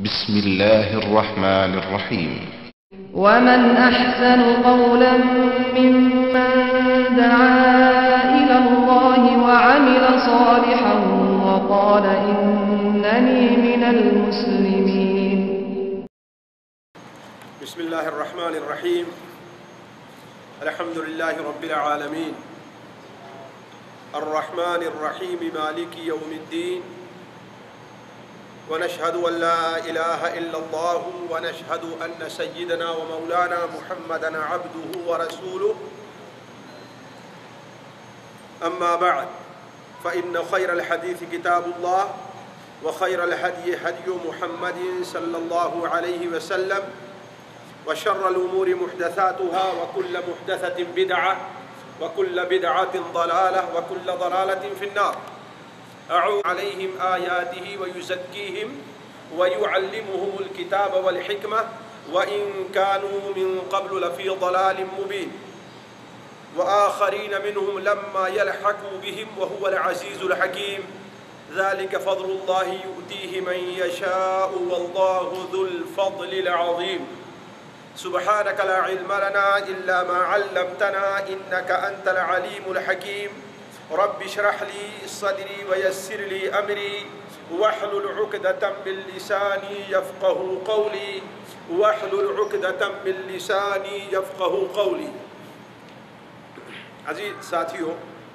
بسم الله الرحمن الرحيم. ومن أحسن قولا ممن دعا إلى الله وعمل صالحا وقال إنني من المسلمين. بسم الله الرحمن الرحيم. الحمد لله رب العالمين الرحمن الرحيم مالك يوم الدين، ونشهد أن لا إله إلا الله ونشهد أن سيدنا ومولانا محمدا عبده ورسوله. أما بعد، فإن خير الحديث كتاب الله، وخير الهدي هدي محمد صلى الله عليه وسلم، وشر الأمور محدثاتها، وكل محدثة بدعة، وكل بدعة ضلالة، وكل ضلالة في النار. أعوذ عليهم آياته ويزكيهم ويعلمهم الكتاب والحكمة وإن كانوا من قبل لفي ضلال مبين، وآخرين منهم لما يلحقوا بهم وهو العزيز الحكيم. ذلك فضل الله يؤتيه من يشاء والله ذو الفضل العظيم. سبحانك لا علم لنا إلا ما علمتنا إنك أنت العليم الحكيم. رب اشرح لي صدري ويسر لي أمري واحلل عقدة من لساني يفقه قولي واحلل عقدة من لساني يفقه قولي. عزیز ساتھیوں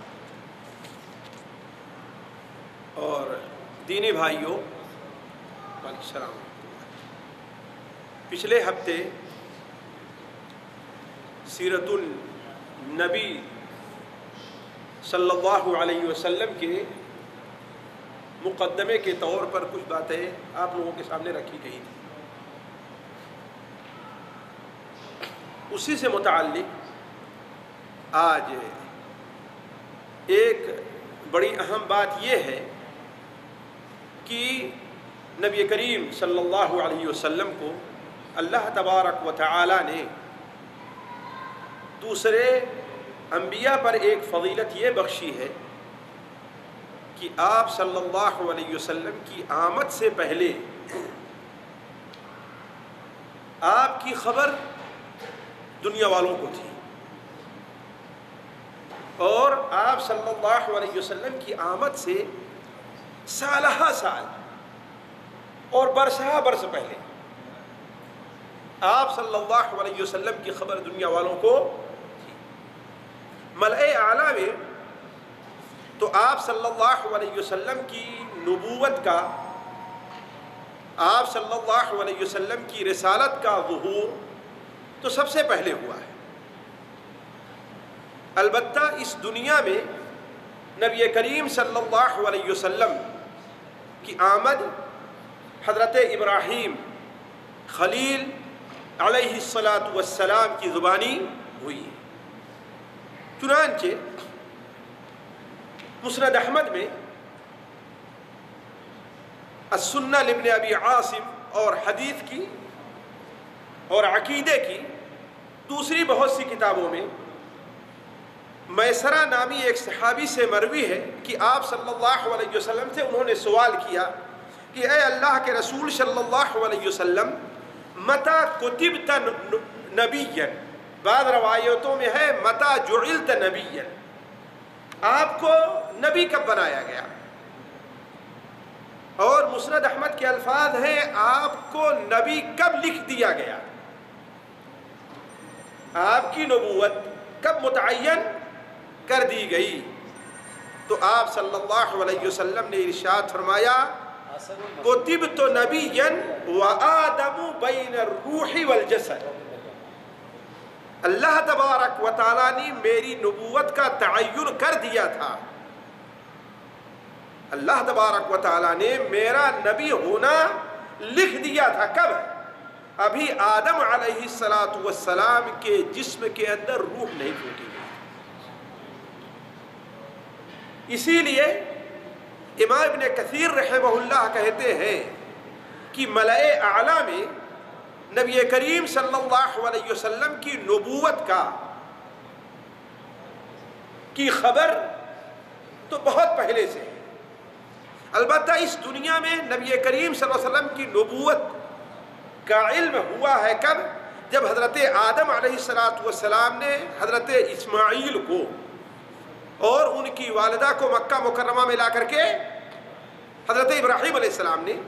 اور دینی بھائیوں، وعلیکم السلام. پچھلے ہفتے سیرت النبی صلی اللہ علیہ وسلم کے مقدمے کے طور پر کچھ باتیں آپ لوگوں کے سامنے رکھی گئی تھی. اسی سے متعلق آج ایک بڑی اہم بات یہ ہے کہ نبی کریم صلی اللہ علیہ وسلم کو اللہ تبارک و تعالی نے دوسرے انبیاء پر ایک فضیلت یہ بخشی ہے کہ آپ صلی اللہ علیہ وسلم کی آمد سے پہلے آپ کی خبر دنیا والوں کو تھی، اور آپ صلی اللہ علیہ وسلم کی آمد سے سالہ سال اور برسہ برس پہلے آپ صلی اللہ علیہ وسلم کی خبر دنیا والوں کو تھی. ملأ اعلیٰ میں تو آپ صلی اللہ علیہ وسلم کی نبوت کا، آپ صلی اللہ علیہ وسلم کی رسالت کا ظہور تو سب سے پہلے ہوا ہے. البتہ اس دنیا میں نبی کریم صلی اللہ علیہ وسلم کی آمد حضرت ابراہیم خلیل علیہ السلام کی زبانی ہوئی. چنانچہ مسند احمد میں السنہ لابن ابی عاصم اور حدیث کی اور عقیدے کی دوسری بہت سی کتابوں میں میسرہ نامی ایک صحابی سے مروی ہے کہ آپ صلی اللہ علیہ وسلم سے انہوں نے سوال کیا کہ اے اللہ کے رسول صلی اللہ علیہ وسلم متى کتبت نبیا، بعض روایتوں میں ہے متى جعلت نبیا، آپ کو نبی کب بنایا گیا؟ اور مسند احمد کے الفاظ ہیں آپ کو نبی کب لکھ دیا گیا، آپ کی نبوت کب متعین کر دی گئی؟ تو آپ صلی اللہ علیہ وسلم نے ارشاد فرمایا کتبت نبیا وآدم بین الروح والجسد. اللہ تبارک و تعالیٰ نے میری نبوت کا تعین کر دیا تھا. اللہ تبارک و تعالیٰ نے میرا نبی ہونا لکھ دیا تھا. کب؟ ابھی آدم علیہ السلام کے جسم کے اندر روح نہیں پھونکی گئی. اسی لیے امام ابن کثیر رحمہ اللہ کہتے ہیں کہ ملأ اعلیٰ میں نبی کریم صلی اللہ علیہ وسلم کی نبوت کی خبر تو بہت پہلے سے ہے. البتہ اس دنیا میں نبی کریم صلی اللہ علیہ وسلم کی نبوت کا علم ہوا ہے کب؟ جب حضرت آدم علیہ السلام نے حضرت اسماعیل کو اور ان کی والدہ کو مکہ مکرمہ میں لا کر کے حضرت ابراہیم علیہ السلام نے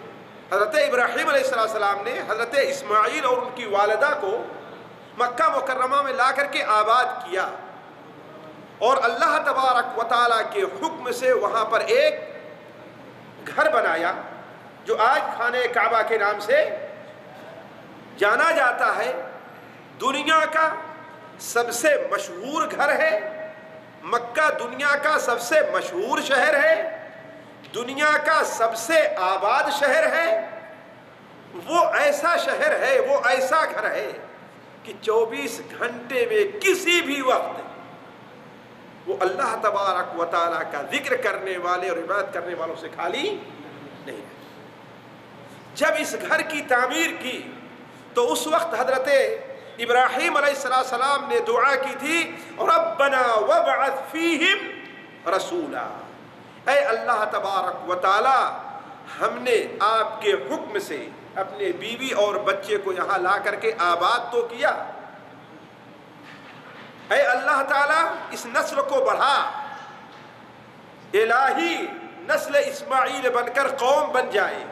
حضرت اسماعیل اور ان کی والدہ کو مکہ مکرمہ میں لا کر کے آباد کیا، اور اللہ تبارک و تعالیٰ کے حکم سے وہاں پر ایک گھر بنایا جو آج خانہ کعبہ کے نام سے جانا جاتا ہے۔ دنیا کا سب سے مشہور گھر ہے، مکہ دنیا کا سب سے مشہور شہر ہے، دنیا کا سب سے آباد شہر ہے، وہ ایسا شہر ہے، وہ ایسا گھر ہے کہ 24 گھنٹے میں کسی بھی وقت وہ اللہ تبارک و تعالیٰ کا ذکر کرنے والے اور عبادت کرنے والوں سے خالی نہیں رہتا۔ جب اس گھر کی تعمیر کی تو اس وقت حضرت ابراہیم علیہ السلام نے دعا کی تھی، ربنا وابعث فیہم رسولا، اے اللہ تبارک و تعالی ہم نے آپ کے حکم سے اپنے بیوی اور بچے کو یہاں لا کر کے آباد تو کیا، اے اللہ تعالیٰ اس نسل کو بڑھا، الہی نسل اسماعیل بن کر قوم بن جائے،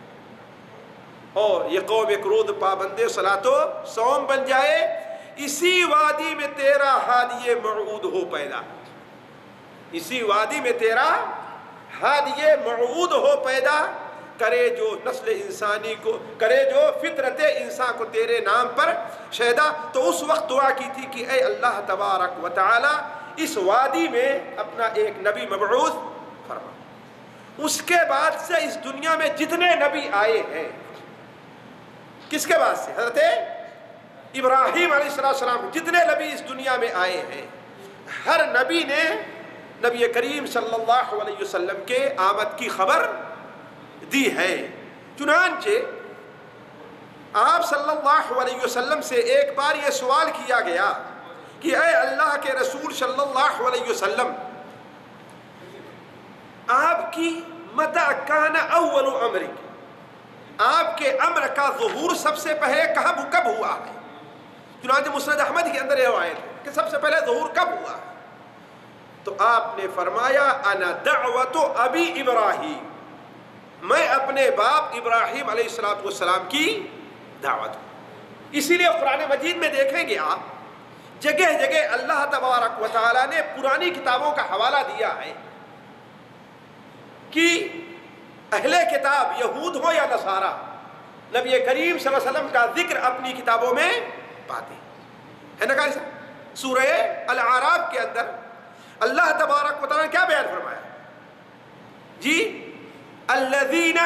اور یہ قوم ایک رود پابند صلاۃ و صوم بن جائے، اسی وادی میں تیرا ہادی موعود ہو پیدا، اسی وادی میں تیرا ہادی موعود ہو پیدا، کرے جو نسل انسانی کو، کرے جو فطرت انسان کو تیرے نام پر شہدا۔ تو اس وقت دعا کی تھی کہ اے اللہ تبارک و تعالی اس وادی میں اپنا ایک نبی مبعوث فرما۔ اس کے بعد سے اس دنیا میں جتنے نبی آئے ہیں، کس کے بعد سے؟ حضرت ابراہیم علیہ السلام، جتنے نبی اس دنیا میں آئے ہیں، ہر نبی نے نبی کریم صلی اللہ علیہ وسلم کے آمد کی خبر دی ہے۔ چنانچہ آپ صلی اللہ علیہ وسلم سے ایک بار یہ سوال کیا گیا کہ اے اللہ کے رسول صلی اللہ علیہ وسلم، آپ کی متى کان اول امرک، آپ کے امر کا ظہور سب سے پہلے کب ہوا ہے؟ چنانچہ مسند احمد کے اندر یہ روایت ہے کہ سب سے پہلے ظہور کب ہوا ہے؟ تو آپ نے فرمایا انا دعوت ابی ابراہیم، میں اپنے باپ ابراہیم علیہ السلام کی دعوت ہوں۔ اسی لیے قرآن مجید میں دیکھیں گے آپ جگہ جگہ اللہ تبارک و تعالیٰ نے پرانی کتابوں کا حوالہ دیا ہے کہ اہل کتاب یہود ہو یا نصارہ، نبی کریم صلی اللہ علیہ وسلم کا ذکر اپنی کتابوں میں پاتے ہیں، ہے نا قاری صاحب؟ سورہ الاعراف کے اندر اللہ تبارک و تعالیٰ نے کیا بیان فرمایا؟ جی الذین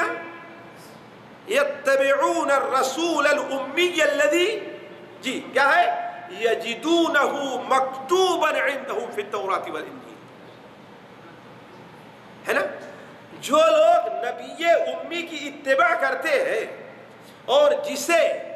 یتبعون الرسول الامی الذی، جی کیا ہے؟ یجدونہ مکتوبا عندہم فی التوراۃ والانجیل، ہے نا؟ جو لوگ نبی امی کی اتباع کرتے ہیں اور جسے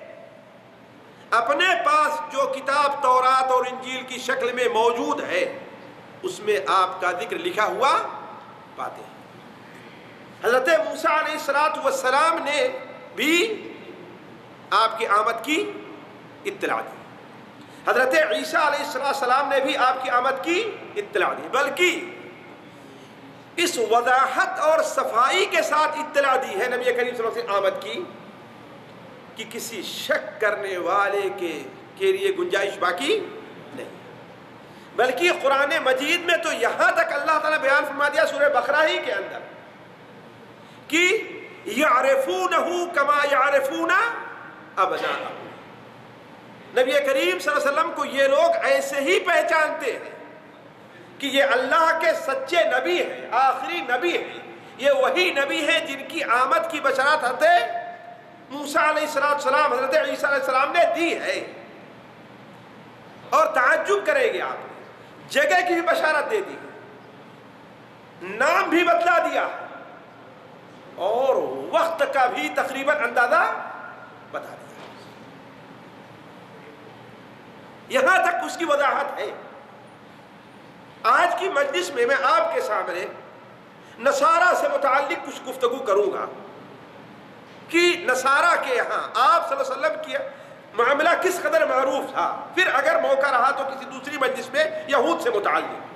اپنے پاس جو کتاب تورات اور انجیل کی شکل میں موجود ہے اس میں آپ کا ذکر لکھا ہوا پاتے ہیں۔ حضرت موسیٰ علیہ السلام نے بھی آپ کی آمد کی اطلاع دی، حضرت عیسیٰ علیہ السلام نے بھی آپ کی آمد کی اطلاع دی، بلکہ اس وضاحت اور صفائی کے ساتھ اطلاع دی ہے نبی کریم صلی اللہ علیہ وسلم آمد کی کہ کسی شک کرنے والے کے لیے گنجائش باقی نہیں، بلکہ قرآن مجید میں تو یہاں تک اللہ تعالیٰ بیان فرما دیا سورہ بقرہ ہی کے اندر کہ یعرفونہ کما یعرفون ابناءہم، نبی کریم صلی اللہ علیہ وسلم کو یہ لوگ ایسے ہی پہچانتے ہیں کہ یہ اللہ کے سچے نبی ہیں، آخری نبی ہیں، یہ وہی نبی ہیں جن کی آمد کی بشارت حضرت موسیٰ علیہ السلام، حضرت عیسیٰ علیہ السلام نے دی ہے۔ اور تعجب کریں گے آپ، جگہ کی بھی بشارت دے دی، نام بھی بدلا دیا اور وقت کا بھی تقریباً اندازہ بتا دیا، یہاں تک اس کی وضاحت ہے۔ آج کی مجلس میں میں آپ کے سامنے نصارہ سے متعلق کچھ گفتگو کروں گا، کہ نصارہ کے یہاں آپ صلی اللہ علیہ وسلم کی معاملہ کس قدر معروف تھا، پھر اگر موقع رہا تو کسی دوسری مجلس میں یہود سے متعلق،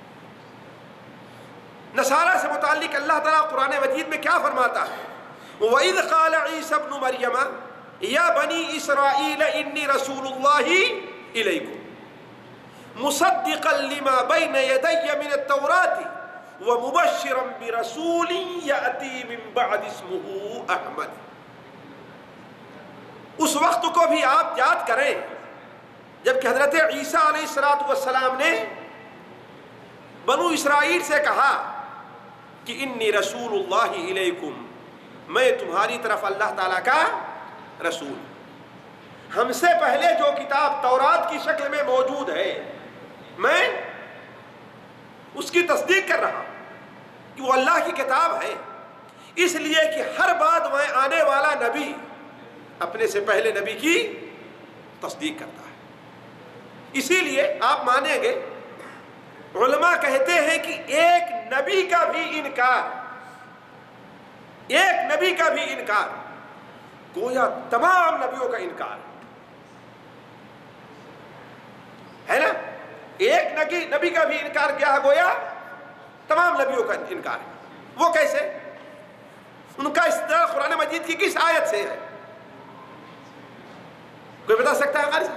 نصارہ سے متعلق اللہ تعالیٰ قرآن مجید میں کیا فرماتا ہے؟ وَإِذْ قَالَ عِيسَى ابْنُ مَرْيَمَ يَا بَنِي إِسْرَائِيلَ إِنِّي رَسُولُ اللَّهِ إِلَيْكُمْ مُصَدِّقًا لِمَا بَيْنَ يَدَيَّ مِنَ التَّوْرَاةِ وَمُبَشِّرًا بِرَسُولٍ يَأْتِي مِن بَعْدِ اسْمُهُ أَحْمَدُ۔ اس وقت کو بھی آپ یاد کریں جبکہ حضرت عیسیٰ علیہ السلام نے بنو اسرائیل سے کہا کہ انی رسول اللہ علیکم، میں تمہاری طرف اللہ تعالیٰ کا رسول، ہم سے پہلے جو کتاب تورات کی شکل میں موجود ہے میں اس کی تصدیق کر رہا ہوں کہ وہ اللہ کی کتاب ہے، اس لیے کہ ہر بعد میں آنے والا نبی اپنے سے پہلے نبی کی تصدیق کرتا ہے۔ اسی لیے آپ مانیں گے علماء کہتے ہیں کہ ایک نبی کا بھی انکار گویا تمام نبیوں کا انکار ہے نا، ایک نبی کا بھی انکار کیا ہے گویا تمام نبیوں کا انکار ہے۔ وہ کیسے؟ ان کا استدلال قرآن مجید کی کس آیت سے ہے؟ کوئی بتا سکتا ہے قاری صاحب؟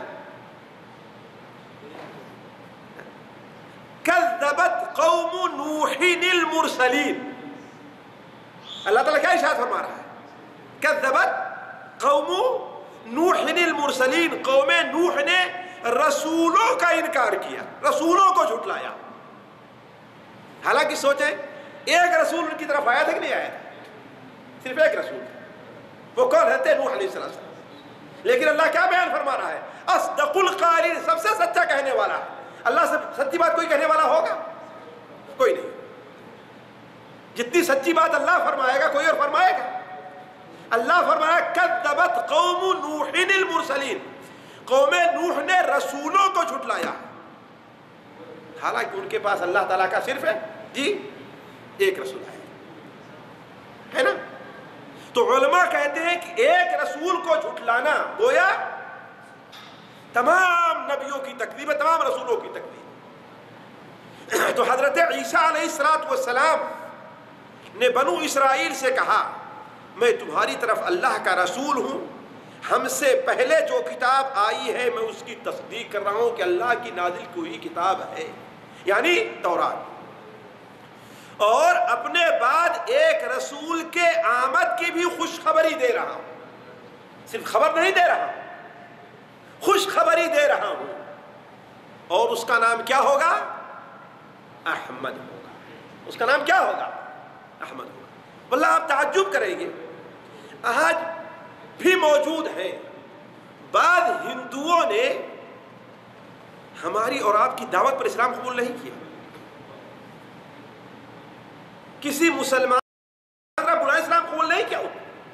کذبت قوم نوح المرسلین، اللہ تعالیٰ کیا ارشاد فرما رہا ہے؟ کذبت قوم نوح المرسلین، قوم نوح نے رسولوں کا انکار کیا، رسولوں کو جھٹلایا۔ حالانکہ سوچیں ایک رسول ان کی طرف آیا تھا کہ نہیں آیا تھا؟ صرف ایک رسول، وہ کون ہے؟ نوح علیہ السلام۔ لیکن اللہ کیا بیان فرما رہا ہے؟ اصدق القائلین، سب سے سچا کہنے والا ہے۔ اللہ سے سچی بات کوئی کہنے والا ہوگا؟ کوئی نہیں۔ جتنی سچی بات اللہ فرمائے گا کوئی اور فرمائے گا؟ اللہ فرمایا کذبت قوم نوح المرسلین، قوم نوح نے رسولوں کو جھٹلایا، حالانکہ ان کے پاس اللہ تعالیٰ کا صرف ہے جی ایک رسول ہے نا۔ تو علماء کہتے ہیں کہ ایک رسول کو جھٹلانا گویا تمام نبیوں کی تکذیب ہے، تمام رسولوں کی تکذیب۔ تو حضرت عیسیٰ علیہ السلام نے بنو اسرائیل سے کہا میں تمہاری طرف اللہ کا رسول ہوں، ہم سے پہلے جو کتاب آئی ہے میں اس کی تصدیق کر رہا ہوں کہ اللہ کی نازل کی ہوئی کتاب ہے، یعنی تورات، اور اپنے بعد ایک رسول کے آمد کی بھی خوشخبری دے رہا ہوں، صرف خبر نہیں دے رہا ہوں، خوشخبری دے رہا ہوں، اور اس کا نام کیا ہوگا؟ احمد ہوگا۔ اس کا نام کیا ہوگا؟ احمد ہوگا۔ واللہ آپ تعجب کریں گے، آج بھی موجود ہیں بعض ہندوؤں نے ہماری اور آپ کی دعوت پر اسلام قبول نہیں کیا۔ کسی مسلمان کا برا اسلام قبول نہیں کیا،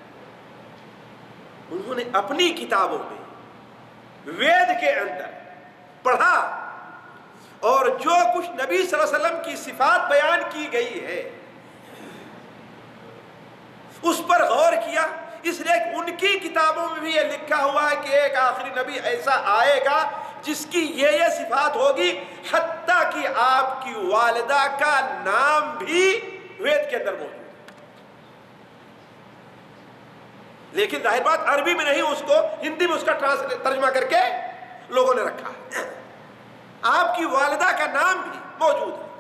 انہوں نے اپنی کتابوں میں وید کے اندر پڑھا اور جو کچھ نبی صلی اللہ علیہ وسلم کی صفات بیان کی گئی ہے اس پر غور کیا، اس لیے ان کی کتابوں میں بھی یہ لکھا ہوا ہے کہ ایک آخری نبی ایسا آئے گا جس کی یہ صفات ہوگی، حتیٰ کہ آپ کی والدہ کا نام بھی وید کے اندر موجود ہے۔ لیکن ظاہر بات عربی میں نہیں، اس کو ہندی میں اس کا ترجمہ کر کے لوگوں نے رکھا ہے۔ آپ کی والدہ کا نام بھی موجود ہے،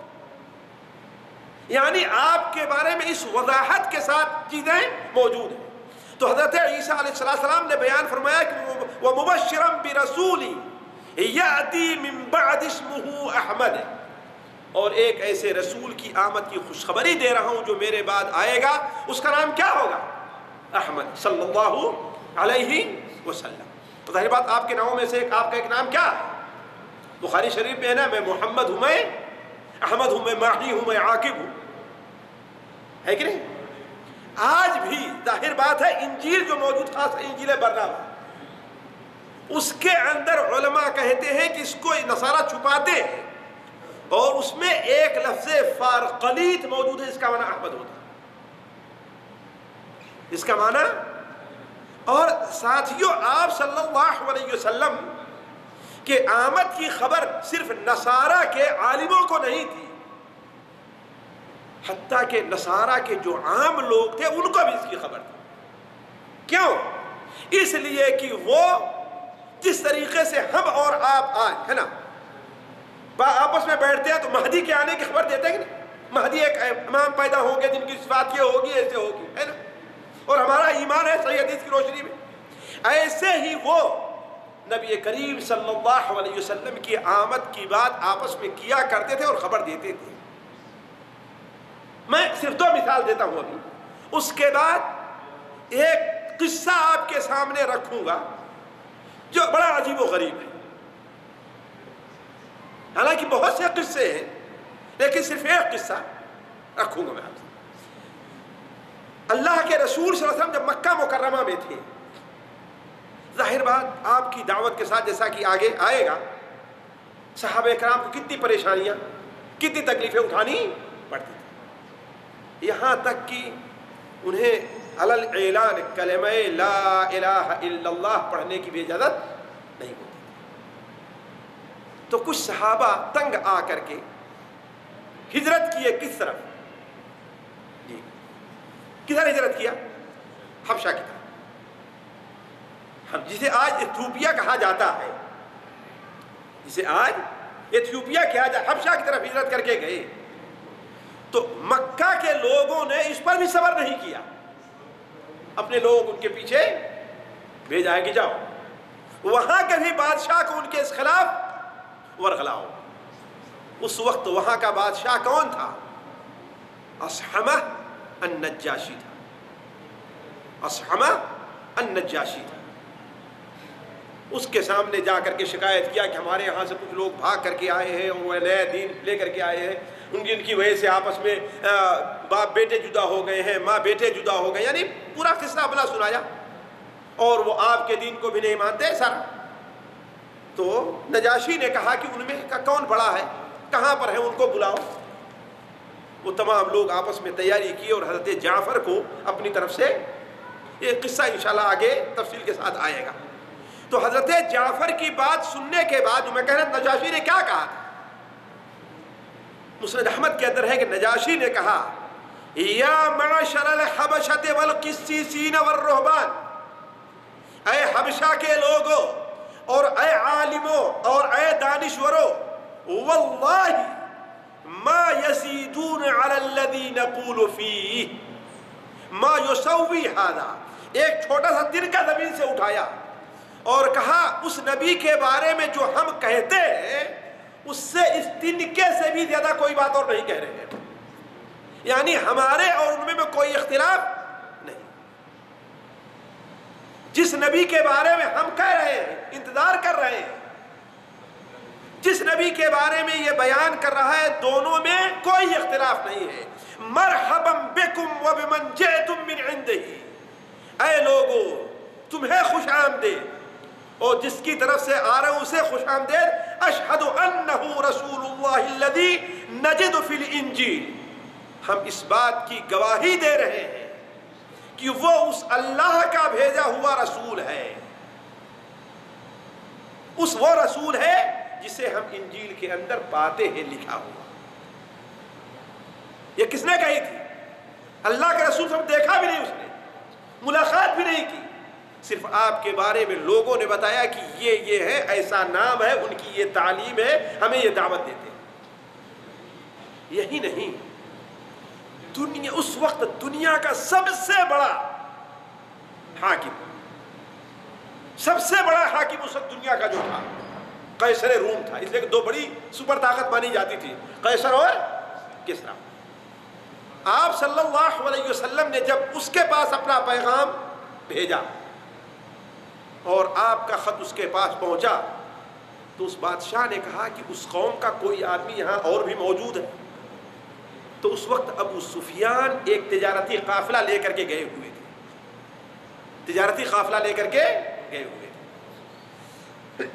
یعنی آپ کے بارے میں اس وضاحت کے ساتھ چیزیں موجود ہیں۔ تو حضرت عیسیٰ علیہ السلام نے بیان فرمایا کہ وَمُبَشِّرًا بِرَسُولٍ يَأْتِي مِن بَعْدِ اسْمُهُ احمد، اور ایک ایسے رسول کی آمد کی خوشخبری دے رہا ہوں جو میرے بعد آئے گا، اس کا نام کیا ہوگا؟ احمد صلی اللہ علیہ وسلم۔ تو ظاہر بات آپ کے ناموں میں سے آپ کا ایک نام کیا ہے؟ بخاری شریف میں ہے نا، میں محمد ہوں، میں احمد ہوں، میں ماہی ہوں، میں عاقب ہوں، ہے کہ نہیں؟ آج بھی ظاہر بات ہے انجیل جو موجود، خاص انجیل برنابا، اس کے اندر علماء کہتے ہیں کہ اس کو نصارہ چھپاتے ہیں اور اس میں ایک لفظ فارقلیت موجود ہے، اس کا معنی احمد ہوتا ہے، اس کا معنی اور ساتھیوں آپ صلی اللہ علیہ وسلم کہ آمد کی خبر صرف نصارہ کے عالموں کو نہیں تھی، حتیٰ کہ نصارہ کے جو عام لوگ تھے ان کو بھی اس کی خبر تھی۔ کیوں؟ اس لیے کہ وہ جس طریقے سے ہم اور آپ آج ہے نا آپس میں بیٹھتے ہیں تو مہدی کے آنے کی خبر دیتے ہیں کہ نہیں، مہدی ایک امام پیدا ہوں گے جن کی صفات یہ ہوگی ایسے ہوگی، ہے نا، اور ہمارا ایمان ہے صحیح حدیث کی روشنی میں۔ ایسے ہی وہ نبی کریم صلی اللہ علیہ وسلم کی آمد کی بات آپس میں کیا کرتے تھے اور خبر دیتے تھے۔ میں صرف 2 مثال دیتا ہوں ابھی، اس کے بعد ایک قصہ آپ کے سامنے رکھوں گا جو بڑا عجیب و غریب ہے۔ حالانکہ بہت سے قصے ہیں لیکن صرف ایک قصہ رکھوں گا میں آپ سے۔ اللہ کے رسول صلی اللہ علیہ وسلم جب مکہ مکرمہ میں تھے، ظاہر بات آپ کی دعوت کے ساتھ جیسا کہ آگے آئے گا، صحابہ کرام کو کتنی پریشانیاں کتنی تکلیفیں اٹھانی پڑتی تھی، یہاں تک کہ انہیں علل اعلان کلمہ لا الہ الا اللہ پڑھنے کی بھی اجازت نہیں ہوتی۔ تو کچھ صحابہ تنگ آ کر کے ہجرت کیے، کس طرف؟ جی کدھر ہجرت کیا؟ حبشہ کی طرف، جسے آج ایتھوپیا کہا جاتا ہے، جسے آج ایتھوپیا کہا جاتا ہے، حبشہ کی طرف ہجرت کر کے گئے۔ تو مکہ کے لوگوں نے اس پر بھی صبر نہیں کیا، اپنے لوگ ان کے پیچھے بھیجا ہے کہ جاؤ وہاں کے بھی بادشاہ کو ان کے اس خلاف ورغلاؤ۔ اس وقت وہاں کا بادشاہ کون تھا؟ اصحمہ النجاشی تھا، اصحمہ النجاشی تھا۔ اس کے سامنے جا کر کے شکایت کیا کہ ہمارے یہاں سے کچھ لوگ بھاگ کر کے آئے ہیں اور وہ نیا دین لے کر کے آئے ہیں، ان کی وجہ سے آپس میں باپ بیٹے جدا ہو گئے ہیں، ماں بیٹے جدا ہو گئے، یعنی پورا قصہ اپنا سنایا، اور وہ آپ کے دین کو بھی نہیں مانتے سر۔ تو نجاشی نے کہا کہ ان میں کون بڑا ہے، کہاں پر ہے، ان کو بلاؤ۔ وہ تمام لوگ آپس میں تیاری کی اور حضرت جعفر کو اپنی طرف سے، یہ قصہ انشاءاللہ آگے تفصیل کے ساتھ آئے گا۔ تو حضرت جعفر کی بات سننے کے بعد میں کہہ رہا نجاشی نے کیا کہا تھا؟ مسند احمد کے اندر ہے کہ نجاشی نے کہا یا معشر الحبشۃ والقسیسین والرہبان، اے حبشہ کے لوگوں اور اے عالموں اور اے دانشوروں، واللہ ما یزیدون علی الذی نقول فیہ ما یسوی ھذا، ایک چھوٹا سا تنکا زمین سے اٹھایا اور کہا اس نبی کے بارے میں جو ہم کہتے ہیں اس سے اس تنکے سے بھی زیادہ کوئی بات اور نہیں کہہ رہے ہیں، یعنی ہمارے اور ان میں کوئی اختلاف نہیں۔ جس نبی کے بارے میں ہم کہہ رہے ہیں، انتظار کر رہے ہیں، جس نبی کے بارے میں یہ بیان کر رہا ہے، دونوں میں کوئی اختلاف نہیں ہے۔ مرحبا بکم وبمن جئتم من عندہ، اے لوگو تمہیں خوش آمدید، اور جس کی طرف سے آ رہے ہیں اسے خوش آمدید۔ اشہد انہ رسول اللہ الذی نجد فی الانجیل، ہم اس بات کی گواہی دے رہے ہیں کہ وہ اس اللہ کا بھیجا ہوا رسول ہے، اس وہ رسول ہے جسے ہم انجیل کے اندر پاتے ہیں لکھا ہوا۔ یہ کس نے کہی تھی؟ اللہ کے رسول صاحب دیکھا بھی نہیں، اس نے ملاقات بھی نہیں کی، صرف آپ کے بارے میں لوگوں نے بتایا کہ یہ ہے، ایسا نام ہے، ان کی یہ تعلیم ہے، ہمیں یہ دعوت دیتے ہیں۔ یہی نہیں، دنیا اس وقت دنیا کا سب سے بڑا حاکم، سب سے بڑا حاکم اس وقت دنیا کا جو تھا قیصر روم تھا، اس لیے کہ 2 بڑی سپر طاقت مانی جاتی تھی، قیصر اور کسریٰ۔ آپ صلی اللہ علیہ وسلم نے جب اس کے پاس اپنا پیغام بھیجا اور آپ کا خط اس کے پاس پہنچا تو اس بادشاہ نے کہا کہ اس قوم کا کوئی آدمی یہاں اور بھی موجود ہے۔ تو اس وقت ابو سفیان ایک تجارتی قافلہ لے کر کے گئے ہوئے تھے، تجارتی قافلہ لے کر کے گئے ہوئے تھے۔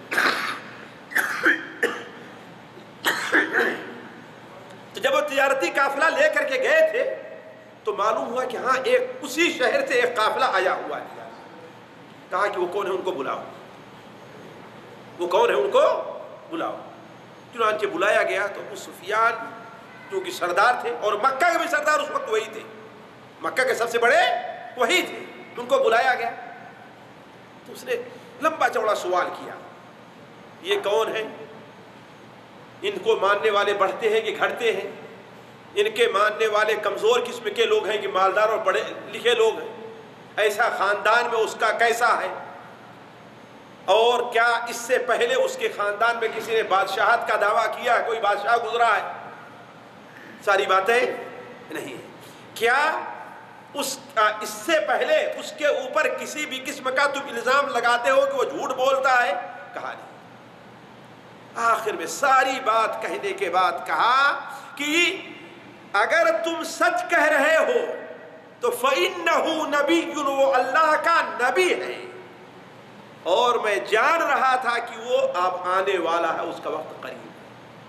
تو جب وہ تجارتی قافلہ لے کر کے گئے تھے تو معلوم ہوا کہ ہاں ایک اسی شہر سے ایک قافلہ آیا ہوا ہے، کہا کہ وہ کون ہے ان کو بلاؤ، وہ کون ہے ان کو بلاؤ۔ چنانچہ بلایا گیا تو ابو سفیان جو کہ سردار تھے، اور مکہ کے بھی سردار اس وقت وہی تھے، مکہ کے سب سے بڑے وہی تھے، ان کو بلایا گیا تو اس نے لمبا چوڑا سوال کیا، یہ کون ہے؟ ان کو ماننے والے بڑھتے ہیں کہ گھٹتے ہیں؟ ان کے ماننے والے کمزور قسم کے لوگ ہیں کہ مالدار اور پڑھے لکھے لوگ ہیں؟ ایسا خاندان میں اس کا کیسا ہے؟ اور کیا اس سے پہلے اس کے خاندان میں کسی نے بادشاہت کا دعویٰ کیا ہے؟ کوئی بادشاہ گزرا ہے؟ ساری باتیں نہیں ہیں۔ کیا اس سے پہلے اس کے اوپر کسی بھی قسم کا تم الزام لگاتے ہو کہ وہ جھوٹ بولتا ہے؟ کہا نہیں۔ آخر میں ساری بات کہنے کے بعد کہا کہ اگر تم سچ کہہ رہے ہو تو فَإِنَّهُ نَبِيٌّ، وہ اللہ کا نبی ہے، اور میں جان رہا تھا کہ وہ اب آنے والا ہے، اس کا وقت قریب ہے۔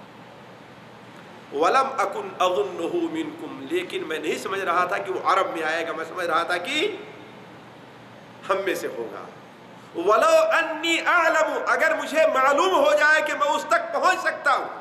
وَلَمْ أَكُنْ أَظُنُّهُ مِنْكُمْ، لیکن میں نہیں سمجھ رہا تھا کہ وہ عرب میں آئے گا، میں سمجھ رہا تھا کہ ہم میں سے ہوگا۔ وَلَوْ أَنِّي أَعْلَمُ، اگر مجھے معلوم ہو جائے کہ میں اس تک پہنچ سکتا ہوں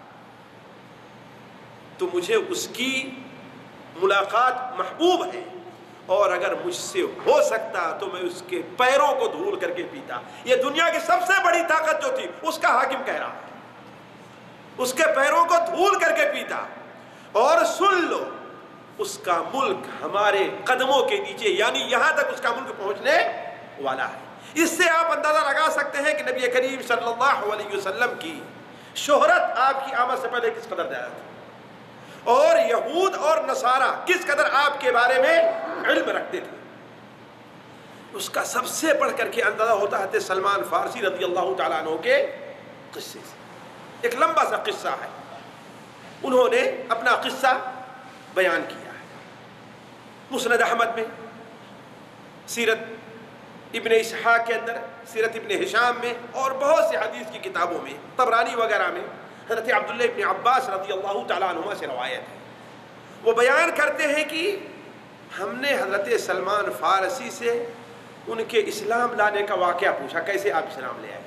تو مجھے اس کی ملاقات محبوب ہے، اور اگر مجھ سے ہو سکتا تو میں اس کے پیروں کو دھول کر کے پیتا۔ یہ دنیا کی سب سے بڑی طاقت جو تھی اس کا حاکم کہہ رہا ہے، اس کے پیروں کو دھول کر کے پیتا۔ اور سن لو، اس کا ملک ہمارے قدموں کے نیچے، یعنی یہاں تک اس کا ملک پہنچنے والا ہے۔ اس سے آپ اندازہ لگا سکتے ہیں کہ نبی کریم صلی اللہ علیہ وسلم کی شہرت آپ کی آمد سے پہلے کس قدر زیادہ تھی، اور یہود اور نصارہ کس قدر آپ کے بارے میں علم رکھتے تھے۔ اس کا سب سے بڑھ کر کے اندازہ ہوتا ہے سلمان فارسی رضی اللہ تعالیٰ عنہ کے قصے سے۔ ایک لمبا سا قصہ ہے، انہوں نے اپنا قصہ بیان کیا ہے مسند احمد میں، سیرت ابن اسحاق کے اندر، سیرت ابن ہشام میں، اور بہت سے حدیث کی کتابوں میں، طبرانی وغیرہ میں۔ حضرت عبداللہ ابن عباس رضی اللہ تعالیٰ عنہما سے روایت ہے، وہ بیان کرتے ہیں کہ ہم نے حضرت سلمان فارسی سے ان کے اسلام لانے کا واقعہ پوچھا، کیسے آپ اسلام لے آئے؟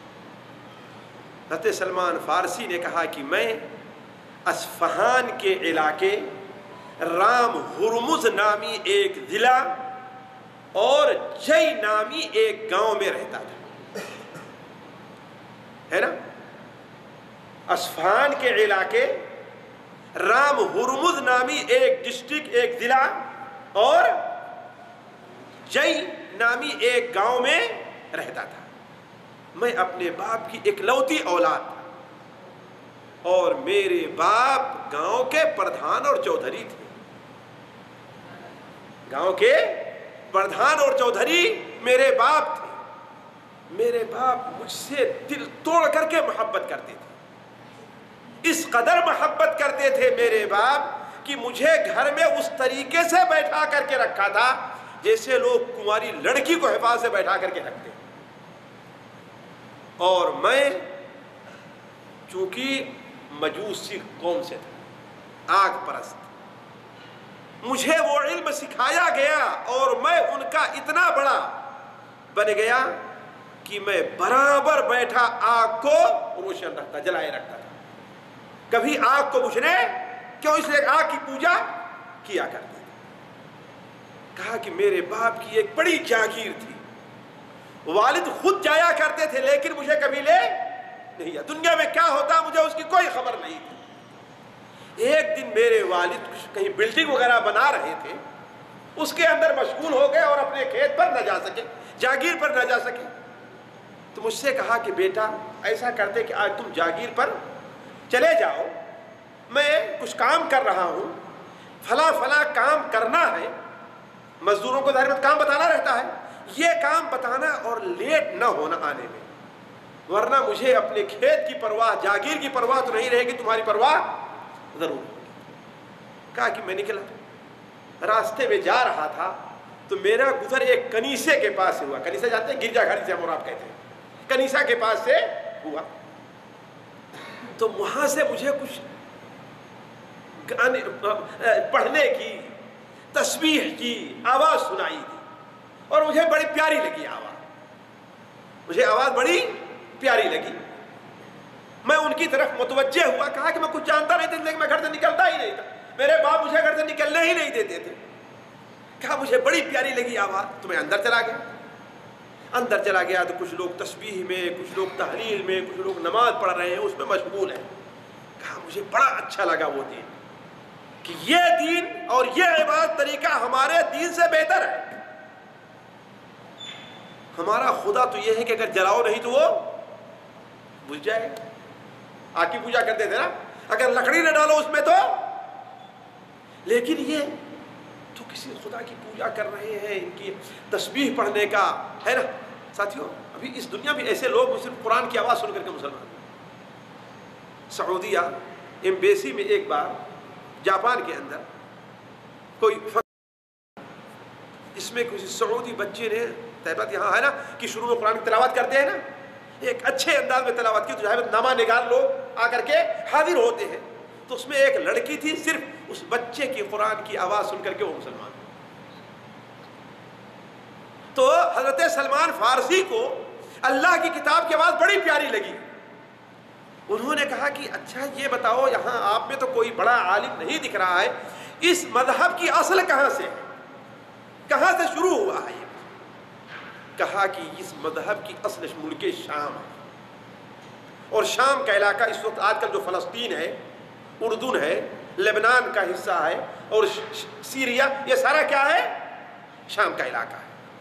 حضرت سلمان فارسی نے کہا کہ میں اصفہان کے علاقے رام ہرمز نامی ایک ضلع اور جئی نامی ایک گاؤں میں رہتا تھا، ہے نا؟ اصفہان کے علاقے رام ہرمز نامی ایک ڈسٹرکٹ، ایک ضلع، اور جئی نامی ایک گاؤں میں رہتا تھا۔ میں اپنے باپ کی اکلوتی اولاد تھا، اور میرے باپ گاؤں کے پردھان اور چودھری تھے۔ گاؤں کے پردھان اور چودھری میرے باپ تھے۔ میرے باپ مجھ سے دل توڑ کر کے محبت کرتے تھے، اس قدر محبت کرتے تھے میرے باپ کہ مجھے گھر میں اس طریقے سے بیٹھا کر کے رکھا تھا جیسے لوگ کنواری لڑکی کو حفاظت سے بیٹھا کر کے رکھتے ہیں۔ اور میں چونکہ مجوسی قوم سے تھا، آگ پرست، مجھے وہ علم سکھایا گیا، اور میں ان کا اتنا بڑا بن گیا کہ میں برابر بیٹھا آگ کو روشن رکھتا، جلائے رکھتا تھا، کبھی آگ کو بجھنے کیوں، اس لیے آگ کی پوجا کیا کرتے تھے۔ کہا کہ میرے باپ کی ایک بڑی جاگیر تھی، والد خود جایا کرتے تھے لیکن مجھے کبھی لے نہیں گیا، دنیا میں کیا ہوتا مجھے اس کی کوئی خبر نہیں تھی۔ ایک دن میرے والد کہیں بلڈنگ وغیرہ بنا رہے تھے، اس کے اندر مشغول ہو گئے اور اپنے کھیت پر نہ جا سکے، جاگیر پر نہ جا سکے، تو مجھ سے کہا کہ بیٹا ایسا کرتے کہ آج تم جاگیر پر چلے جاؤ، میں کچھ کام کر رہا ہوں، فلاں فلاں کام کرنا ہے، مزدوروں کو ظاہر کام بتانا رہتا ہے، یہ کام بتانا اور لیٹ نہ ہونا آنے میں، ورنہ مجھے اپنے کھیت کی پرواہ، جاگیر کی پرواہ تو نہیں رہے گی، تمہاری پرواہ ضرور ہوگی۔ کہا کہ میں نکلا، راستے میں جا رہا تھا تو میرا گزر ایک کنیسے کے پاس سے ہوا، کنیسہ جانتے ہیں، گرجا گھر سے ہم اور آپ کہتے ہیں، کنیسہ کے پاس سے ہوا، تو وہاں سے مجھے کچھ پڑھنے کی، تسبیح کی آواز سنائی دی، اور مجھے بڑی پیاری لگی آواز۔ مجھے آواز بڑی پیاری لگی، میں ان کی طرف متوجہ ہوا، کہا کہ میں کچھ جانتا نہیں تھا لیکن میں گھر سے نکلتا ہی نہیں تھا، میرے باپ مجھے گھر سے نکلنے ہی نہیں دیتے تھے، کہا مجھے بڑی پیاری لگی آواز، تو میں اندر چلا گیا۔ اندر چلا گیا تو کچھ لوگ تسبیح میں، کچھ لوگ تحلیل میں، کچھ لوگ نماز پڑھ رہے ہیں، اس میں مشغول ہیں۔ کہا مجھے بڑا اچھا لگا وہ دین، کہ یہ دین اور یہ عبادت طریقہ ہمارے دین سے بہتر ہے۔ ہمارا خدا تو یہ ہے کہ اگر جلاؤ نہیں تو وہ بجھ جائے گا۔ آگ کی پوجا کرتے تھے نا، اگر لکڑی نہ ڈالو اس میں تو، لیکن یہ تو کسی خدا کی پوجا کر رہے ہیں، ان کی تسبیح پڑھنے کا ہے نا۔ ساتھیوں ابھی اس دنیا میں ایسے لوگ صرف قرآن کی آواز سن کر کے مسلمان۔ سعودیہ ایمبیسی میں ایک بار جاپان کے اندر کوئی اس میں کسی سعودی بچے نے تہبت یہاں ہے نا کہ شروع میں قرآن کی تلاوت کرتے ہیں نا، ایک اچھے انداز میں تلاوت کی تو جہاں نامہ نگار لوگ آ کر کے حاضر ہوتے ہیں، تو اس میں ایک لڑکی تھی، صرف اس بچے کی قرآن کی آواز سن کر کے وہ مسلمان۔ تو حضرت سلمان فارسی کو اللہ کی کتاب کی آواز بڑی پیاری لگی، انہوں نے کہا کہ اچھا یہ بتاؤ یہاں آپ میں تو کوئی بڑا عالم نہیں دکھ رہا ہے، اس مذہب کی اصل کہاں سے ہے، کہاں سے شروع ہوا ہے؟ کہا کہ اس مذہب کی اصل ملک شام ہے، اور شام کا علاقہ اس وقت آج کل جو فلسطین ہے، اردن ہے، لبنان کا حصہ ہے، اور سیریا، یہ سارا کیا ہے؟ شام کا علاقہ ہے۔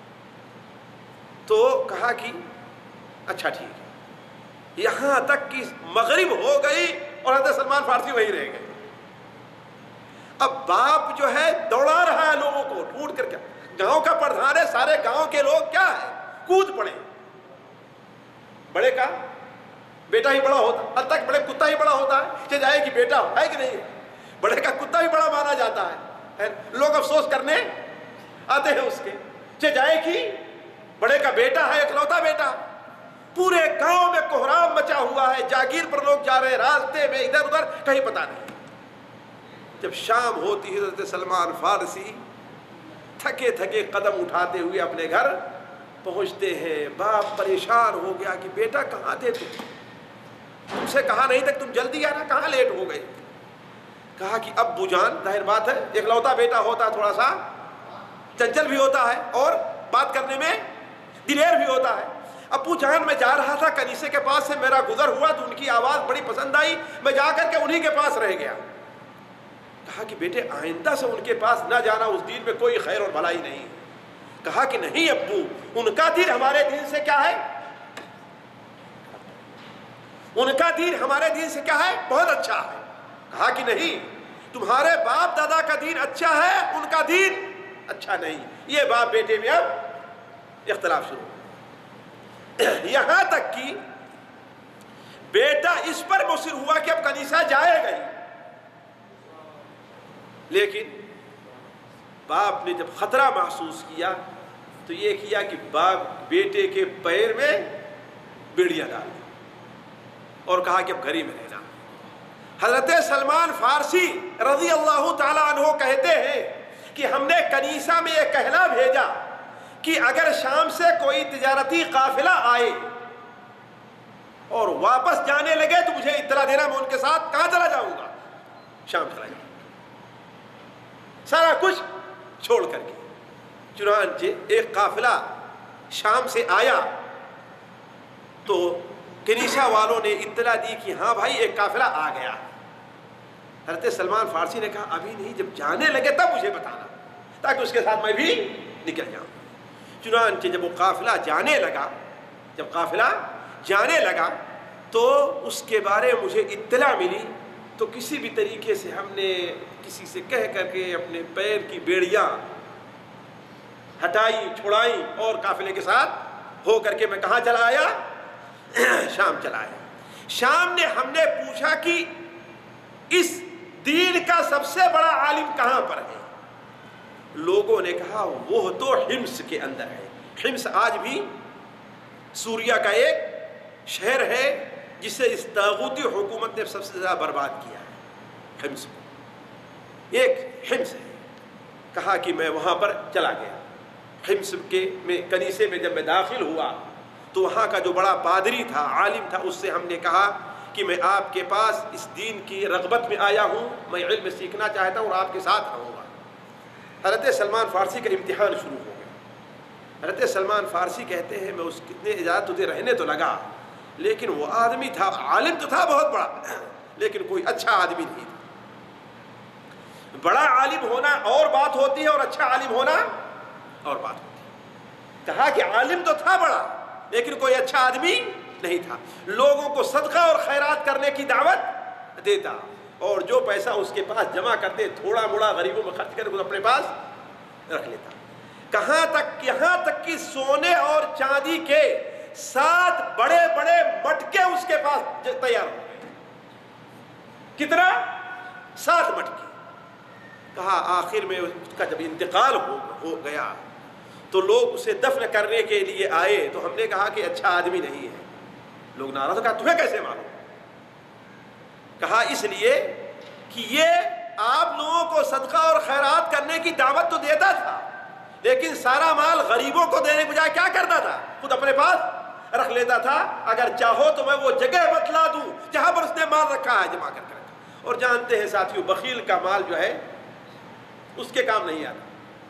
تو کہا کہ اچھا ٹھیک ہے، یہاں تک کہ مغرب ہو گئی اور حضرت سلمان فارسی وہیں رہ گئے۔ اب باپ جو ہے دوڑا رہا ہے لوگوں کو ڈھونڈ کر کے، گاؤں کا پردھان ہے، سارے گاؤں کے لوگ کیا ہے کود پڑے، بڑے کا بیٹا ہی بڑا ہوتا، حد تک بڑے کتا ہی بڑا ہوتا ہے، کہ جائے کہ بیٹا ہے کہ نہیں، بڑے کا کتا ہی بڑا مانا جاتا ہے، لوگ افسوس کرنے آتے ہیں اس کے، کہ جائے کہ بڑے کا بیٹا ہے، اکلوتا بیٹا۔ پورے گاؤں میں کوہرام مچا ہوا ہے، جاگیر پر لوگ جا رہے ہیں، راستے میں ادھر ادھر کہیں پتہ نہیں۔ جب شام ہوتی ہے حضرت سلمان فارسی تھکے تھکے قدم اٹھاتے ہوئے اپنے گھر پہنچتے ہیں۔ باپ پریشان ہو گیا کہ بیٹا کہاں تھے تم سے کہا نہیں تک تم جلدی آنا، کہاں لیٹ ہو گئے؟ کہا کہ ابو جان، ظاہر بات ہے اکلوتا بیٹا ہوتا تھوڑا سا چنچل بھی ہوتا ہے اور بات کرنے میں دلیر بھی ہوتا ہے۔ ابو جان میں جا رہا تھا کنیسے کے پاس سے، میرا گزر ہوا تو ان کی آواز بڑی پسند آئی، میں جا کر کے انہی کے پاس رہ گیا۔ کہا کہ بیٹے آئندہ سے ان کے پاس نہ جانا، اس دین میں کوئی خیر اور بھلائی نہیں۔ کہا کہ نہیں ابو، ان کا دین ہمارے دین سے کیا ہے، ان کا دین ہمارے دین سے کیا ہے، بہت اچھا ہے۔ کہا کہ نہیں، تمہارے باپ دادا کا دین اچھا ہے، ان کا دین اچھا نہیں۔ یہ باپ بیٹے میں اب اختلاف شروع، یہاں تک کہ بیٹا اس پر مصر ہوا کہ اب کنیسہ جائے گا، لیکن باپ نے جب خطرہ محسوس کیا تو یہ کیا کہ باپ بیٹے کے پیر میں بیڑیاں ڈال دی اور کہا کہ اب گھر ہی میں رہنا۔ حضرت سلمان فارسی رضی اللہ تعالیٰ عنہ کہتے ہیں کہ ہم نے کنیسہ میں یہ کہنا بھیجا کہ اگر شام سے کوئی تجارتی قافلہ آئے اور واپس جانے لگے تو مجھے اطلاع دینا، میں ان کے ساتھ کہاں چلا جاؤں گا، شام چلا جاؤں گا، سارا کچھ چھوڑ کر کے۔ چنانچہ ایک قافلہ شام سے آیا تو کنیسہ والوں نے اطلاع دی کہ ہاں بھائی ایک قافلہ آ گیا۔ حضرت سلمان فارسی نے کہا ابھی نہیں، جب جانے لگے تب مجھے بتانا تاکہ اس کے ساتھ میں بھی نکل جاؤں۔ چنانچہ جب وہ قافلہ جانے لگا، جب قافلہ جانے لگا تو اس کے بارے میں مجھے اطلاع ملی، تو کسی بھی طریقے سے ہم نے کسی سے کہہ کر کے اپنے پیر کی بیڑیاں ہٹائی، چھڑائی، اور قافلے کے ساتھ ہو کر کے میں کہاں چلا آیا، شام چلا آیا۔ شام نے ہم نے پوچھا کہ اس دین کا سب سے بڑا عالم کہاں پر ہے؟ لوگوں نے کہا وہ تو حمص کے اندر ہے۔ حمص آج بھی سوریا کا ایک شہر ہے جسے اس طاغوتی حکومت نے سب سے زیادہ برباد کیا ہے، حمص کو، ایک حمص ہے۔ کہا کہ میں وہاں پر چلا گیا، حمص کے میں کنیسے میں جب میں داخل ہوا تو وہاں کا جو بڑا پادری تھا، عالم تھا، اس سے ہم نے کہا کہ میں آپ کے پاس اس دین کی رغبت میں آیا ہوں، میں علم سیکھنا چاہتا ہوں اور آپ کے ساتھ رہوں گا۔ حضرت سلمان فارسی کا امتحان شروع ہو گیا۔ حضرت سلمان فارسی کہتے ہیں میں اس کتنے اجازت تجھے رہنے تو لگا، لیکن وہ آدمی تھا، عالم تو تھا بہت بڑا، لیکن کوئی اچھا آدمی نہیں تھا۔ بڑا عالم ہونا اور بات ہوتی ہے اور اچھا عالم ہونا اور بات ہوتی ہے۔ کہا کہ عالم تو تھا بڑا، لیکن کوئی اچھا آدمی نہیں تھا، لوگوں کو صدقہ اور خیرات کرنے کی دعوت دیتا، اور جو پیسہ اس کے پاس جمع کرتے تھوڑا موڑا غریبوں میں خرچ کر اپنے پاس رکھ لیتا۔ کہاں تک، یہاں تک کہ سونے اور چاندی کے 7 بڑے بڑے مٹکے اس کے پاس تیار ہو گئے۔ کتنا؟ 7 مٹکے۔ کہا آخر میں اس کا جب انتقال ہو گیا تو لوگ اسے دفن کرنے کے لیے آئے، تو ہم نے کہا کہ اچھا آدمی نہیں ہے۔ لوگ ناراض ہو، کہا تمہیں کیسے معلوم؟ کہا اس لیے کہ یہ آپ لوگوں کو صدقہ اور خیرات کرنے کی دعوت تو دیتا تھا، لیکن سارا مال غریبوں کو دینے کے بجائے کیا کرتا تھا؟ خود اپنے پاس رکھ لیتا تھا۔ اگر چاہو تو میں وہ جگہ بتلا دوں جہاں پر اس نے مال رکھا ہے، جمع کر کے رکھا۔ اور جانتے ہیں ساتھیوں، بخیل کا مال جو ہے اس کے کام نہیں آتا،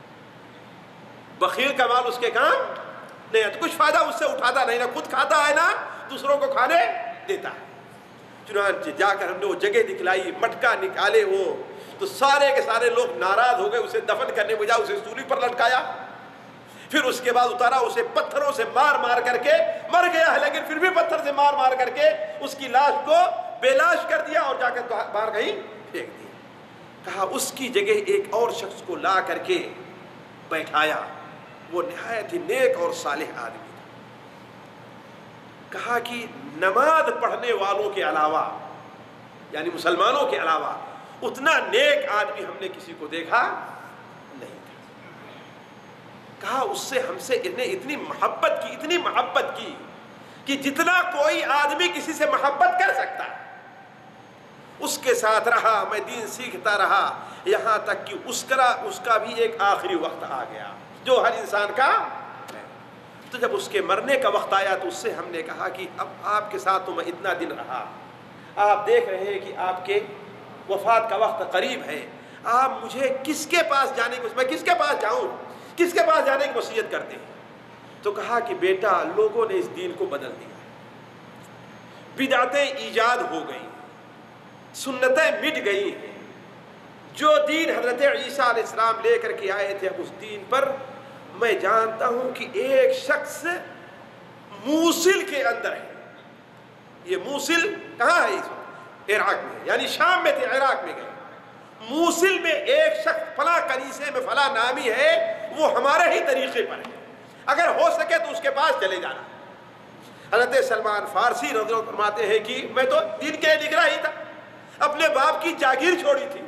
بخیل کا مال اس کے کام نہیں آتا، کچھ فائدہ اس سے اٹھاتا نہیں، نہ خود کھاتا ہے نہ دوسروں کو کھانے دیتا ہے۔ چنانچہ جا کر ہم نے وہ جگہ دکھلائی، مٹکا نکالے وہ، تو سارے کے سارے لوگ ناراض ہو گئے، اسے دفن کرنے بجائے اسے سولی پر لٹکایا، پھر اس کے بعد اتارا، اسے پتھروں سے مار مار کر کے، مر گیا ہے لیکن پھر بھی پتھر سے مار مار کر کے اس کی لاش کو بے لاش کر دیا اور جا کر باہر کہیں پھینک دیا۔ کہا اس کی جگہ ایک اور شخص کو لا کر کے بیٹھایا، وہ نہایت ہی نیک اور صالح آدمی تھا۔ کہا کہ نماز پڑھنے والوں کے علاوہ، یعنی مسلمانوں کے علاوہ، اتنا نیک آدمی ہم نے کسی کو دیکھا نہیں تھا۔ کہا اس سے ہم سے اتنی محبت کی کہ جتنا کوئی آدمی کسی سے محبت کر سکتا ہے، اس کے ساتھ رہا، میں دین سیکھتا رہا، یہاں تک کہ اس کا بھی ایک آخری وقت آ گیا جو ہر انسان کا ہے۔ تو جب اس کے مرنے کا وقت آیا تو اس سے ہم نے کہا کہ اب آپ کے ساتھ تو میں اتنا دن رہا، آپ دیکھ رہے ہیں کہ آپ کے وفات کا وقت قریب ہے، آپ مجھے کس کے پاس جانے کی، میں کس کے پاس جاؤں، کس کے پاس جانے کی وصیت کرتے ہیں؟ تو کہا کہ بیٹا، لوگوں نے اس دین کو بدل دیا، بدعتیں ایجاد ہو گئی، سنتیں مٹ گئی ہیں، جو دین حضرت عیسیٰ علیہ السلام لے کر کے آئے تھے، اب اس دین پر میں جانتا ہوں کہ ایک شخص موصل کے اندر ہے۔ یہ موصل کہاں ہے؟ اس وقت عراق میں، یعنی شام میں تھے، عراق میں گئے۔ موصل میں ایک شخص فلاں کنیسے میں فلاں نامی ہے، وہ ہمارے ہی طریقے پر ہے، اگر ہو سکے تو اس کے پاس چلے جانا۔ حضرت سلمان فارسی رضی اللہ عنہ فرماتے ہیں کہ میں تو دین کے لیے نکلا ہی تھا، اپنے باپ کی جاگیر چھوڑی تھی،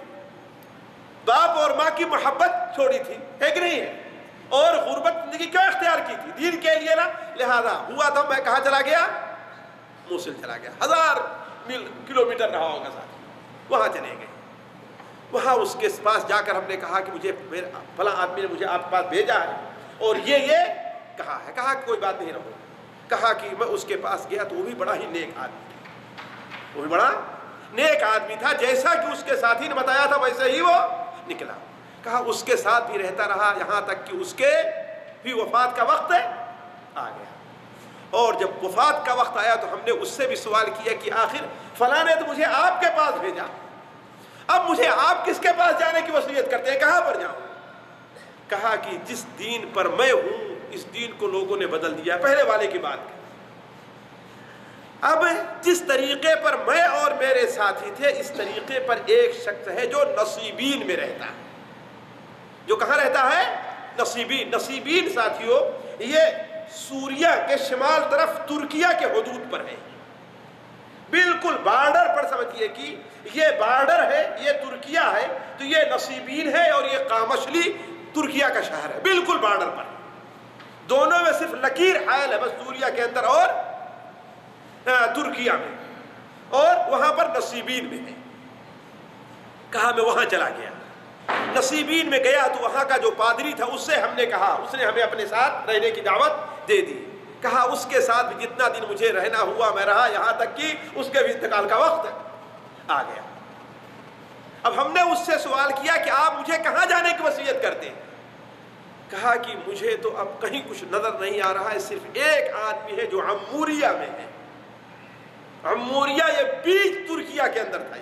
باپ اور ماں کی محبت چھوڑی تھی، ہے کہ نہیں ہے، اور غربت زندگی کیوں اختیار کی تھی؟ دین کے لیے نا، لہذا ہوا تھا میں کہاں چلا گیا؟ موصل چلا گیا، 1000 کلومیٹر رہا ہوگا ساتھ، وہاں چلے گئے۔ وہاں اس کے پاس جا کر ہم نے کہا کہ مجھے فلاں آدمی نے مجھے آپ کے پاس بھیجا ہے اور یہ کہا ہے۔ کہا کہ کوئی بات نہیں رہو۔ کہا کہ میں اس کے پاس گیا تو وہ بھی بڑا ہی نیک آدمی تھا، وہ بھی بڑا نیک آدمی تھا، جیسا کہ اس کے ساتھی نے بتایا تھا ویسے ہی وہ نکلا۔ کہا اس کے ساتھ بھی رہتا رہا یہاں تک کہ اس کے بھی وفات کا وقت آ گیا، اور جب وفات کا وقت آیا تو ہم نے اس سے بھی سوال کیا کہ آخر فلاں نے تو مجھے آپ کے پاس بھیجا، اب مجھے آپ کس کے پاس جانے کی وصیت کرتے ہیں، کہاں پر جاؤں؟ کہا کہ جس دین پر میں ہوں اس دین کو لوگوں نے بدل دیا، پہلے والے کی بات کی۔ اب جس طریقے پر میں اور میرے ساتھی تھے، اس طریقے پر ایک شخص ہے جو نصیبین میں رہتا ہے۔ جو کہاں رہتا ہے؟ نصیبین۔ نصیبین ساتھیوں یہ سوریہ کے شمال طرف ترکیہ کے حدود پر ہے، بالکل بارڈر پر، سمجھیے کہ یہ بارڈر ہے، یہ ترکیہ ہے، تو یہ نصیبین ہے اور یہ قامشلی ترکیہ کا شہر ہے، بالکل بارڈر پر، دونوں میں صرف لکیر حائل ہے، بس سوریہ کے اندر اور ترکیہ میں، اور وہاں پر نصیبین میں ہے۔ کہا میں وہاں چلا گیا، نصیبین میں گیا تو وہاں کا جو پادری تھا اس سے ہم نے کہا، اس نے ہمیں اپنے ساتھ رہنے کی دعوت دے دی۔ کہا اس کے ساتھ بھی جتنا دن مجھے رہنا ہوا میں رہا، یہاں تک کہ اس کے بھی انتقال کا وقت آ گیا۔ اب ہم نے اس سے سوال کیا کہ آپ مجھے کہاں جانے کی وصیت کرتے ہیں؟ کہا کہ مجھے تو اب کہیں کچھ نظر نہیں آ رہا ہے، صرف ایک آدمی ہے جو عموریہ میں ہے۔ عموریہ یہ بیچ ترکیہ کے اندر تھا،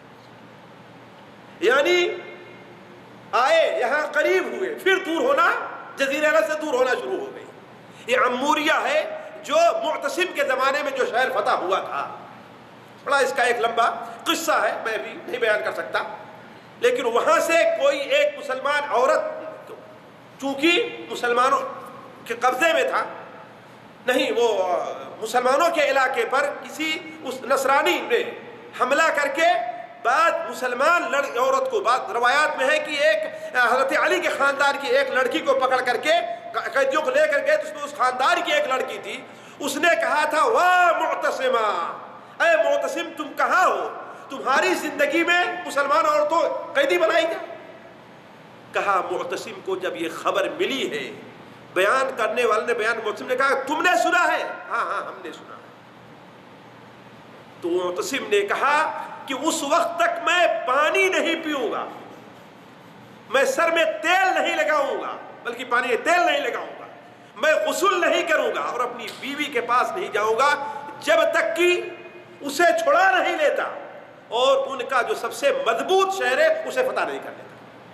یعنی آئے یہاں قریب ہوئے پھر دور ہونا، جزیرہ عرب سے دور ہونا شروع ہو گئی۔ یہ عموریہ ہے جو معتصم کے زمانے میں جو شہر فتح ہوا تھا۔ بڑا اس کا ایک لمبا قصہ ہے، میں بھی نہیں بیان کر سکتا، لیکن وہاں سے کوئی ایک مسلمان عورت، چونکہ مسلمانوں کے قبضے میں تھا، نہیں وہ مسلمانوں کے علاقے پر کسی اس نصرانی نے حملہ کر کے بعد مسلمان عورت کو، بعد روایات میں ہے کہ ایک حضرت علی کے خاندان کی ایک لڑکی کو پکڑ کر کے قیدیوں کو لے کر گئے، تو اس میں اس خاندان کی ایک لڑکی تھی، اس نے کہا تھا واہ معتصمہ، اے معتصم تم کہاں ہو؟ تمہاری زندگی میں مسلمان عورتوں قیدی بنائی گئی؟ کہا معتصم کو جب یہ خبر ملی ہے، بیان کرنے والے نے بیان، معتصم نے کہا تم نے سنا ہے؟ ہاں ہاں ہم نے سنا۔ تو معتصم نے کہا کہ اس وقت تک میں پانی نہیں پیوں گا، میں سر میں تیل نہیں لگاؤں گا، بلکہ پانی میں تیل نہیں لگاؤں گا، میں غسل نہیں کروں گا اور اپنی بیوی کے پاس نہیں جاؤں گا جب تک کہ اسے چھڑا نہیں لیتا اور ان کا جو سب سے مضبوط شہر ہے اسے فتح نہیں کر لیتا۔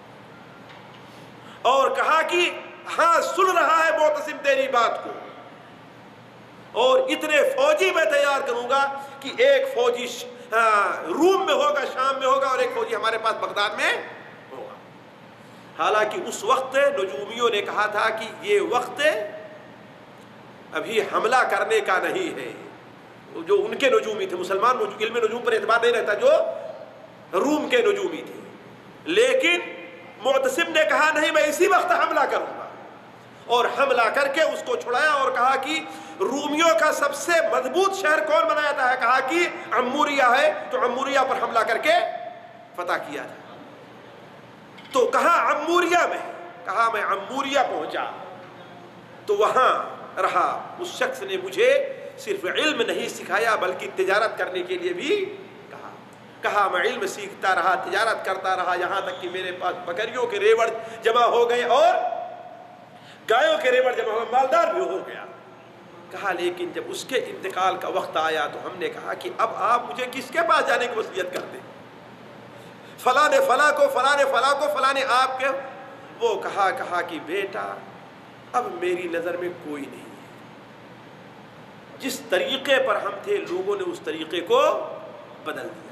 اور کہا کہ ہاں سن رہا ہے معتصم تیری بات کو، اور اتنے فوجی میں تیار کروں گا کہ ایک فوجی روم میں ہوگا، شام میں ہوگا، اور ایک فوجی ہمارے پاس بغداد میں ہوگا۔ حالانکہ اس وقت نجومیوں نے کہا تھا کہ یہ وقت ابھی حملہ کرنے کا نہیں ہے، جو ان کے نجومی تھے، مسلمان علم نجوم پر اعتبار نہیں رہتا، جو روم کے نجومی تھے، لیکن معتصم نے کہا نہیں میں اسی وقت حملہ کروں گا، اور حملہ کر کے اس کو چھڑایا اور کہا کہ رومیوں کا سب سے مضبوط شہر کون بنایا تھا؟ کہا کہ عموریہ ہے، تو عموریہ پر حملہ کر کے فتح کیا تھا۔ تو کہا عموریہ میں، کہا میں عموریہ پہنچا تو وہاں رہا، اس شخص نے مجھے صرف علم نہیں سکھایا بلکہ تجارت کرنے کے لیے بھی کہا میں علم سیکھتا رہا، تجارت کرتا رہا، یہاں تک کہ میرے پاس بکریوں کے ریوڑ جمع ہو گئے اور گایوں کے ریوڑ جمع ہو گئے، مالدار بھی ہو گیا۔ کہا لیکن جب اس کے انتقال کا وقت آیا تو ہم نے کہا کہ اب آپ مجھے کس کے پاس جانے کی وصیت کرتے؟ فلاں نے فلاں کو، فلاں نے فلاں کو، فلاں نے آپ کے۔ وہ کہا کہ بیٹا اب میری نظر میں کوئی نہیں ہے، جس طریقے پر ہم تھے لوگوں نے اس طریقے کو بدل دیا،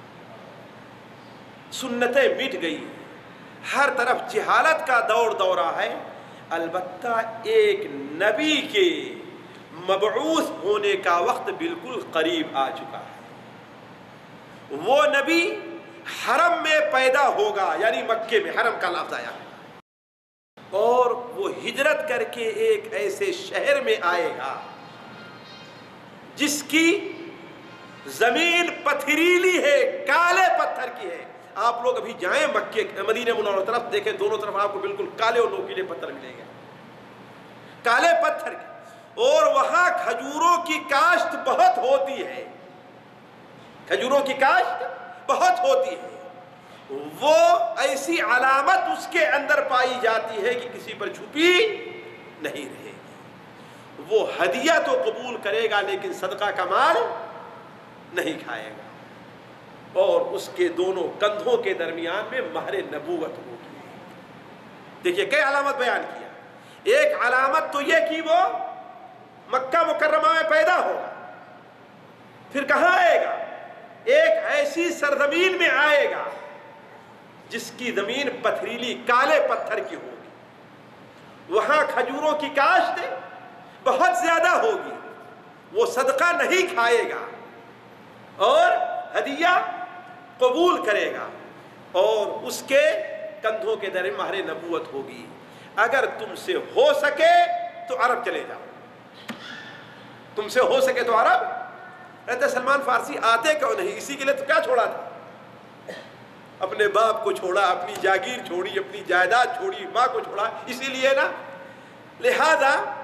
سنتیں مٹ گئی، ہر طرف جہالت کا دورہ ہے۔ البتہ ایک نبی کے مبعوث ہونے کا وقت بالکل قریب آ چکا ہے، وہ نبی حرم میں پیدا ہوگا، یعنی مکے میں، حرم کا لفظ آیا ہے، اور وہ ہجرت کر کے ایک ایسے شہر میں آئے گا جس کی زمین پتھریلی ہے، کالے پتھر کی ہے۔ آپ لوگ ابھی جائیں مکے مدینہ منورہ طرف، دیکھیں دونوں طرف آپ کو بالکل کالے اور نوکیلے پتھر ملیں گے، کالے پتھر کے، اور وہاں کھجوروں کی کاشت بہت ہوتی ہے، کھجوروں کی کاشت بہت ہوتی ہے۔ وہ ایسی علامت اس کے اندر پائی جاتی ہے کہ کسی پر چھپی نہیں رہے گی۔ وہ ہدیہ تو قبول کرے گا لیکن صدقہ کا مال نہیں کھائے گا، اور اس کے دونوں کندھوں کے درمیان میں مہر نبوت ہوگی۔ دیکھیے کئی علامت بیان کیا، ایک علامت تو یہ کہ وہ مکہ مکرمہ میں پیدا ہوگا، پھر کہاں آئے گا؟ ایک ایسی سرزمین میں آئے گا جس کی زمین پتھریلی کالے پتھر کی ہوگی، وہاں کھجوروں کی کاشت بہت زیادہ ہوگی، وہ صدقہ نہیں کھائے گا اور ہدیہ قبول کرے گا، اور اس کے کندھوں کے درمیان مہر نبوت ہوگی۔ اگر تم سے ہو سکے تو عرب چلے جاؤ، تم سے ہو سکے تو عرب۔ کہتے سلمان فارسی آتے کیوں نہیں؟ اسی کے لیے تو کیا چھوڑا تھا، اپنے باپ کو چھوڑا، اپنی جاگیر چھوڑی، اپنی جائیداد چھوڑی، ماں کو چھوڑا، اسی لیے نا، لہذا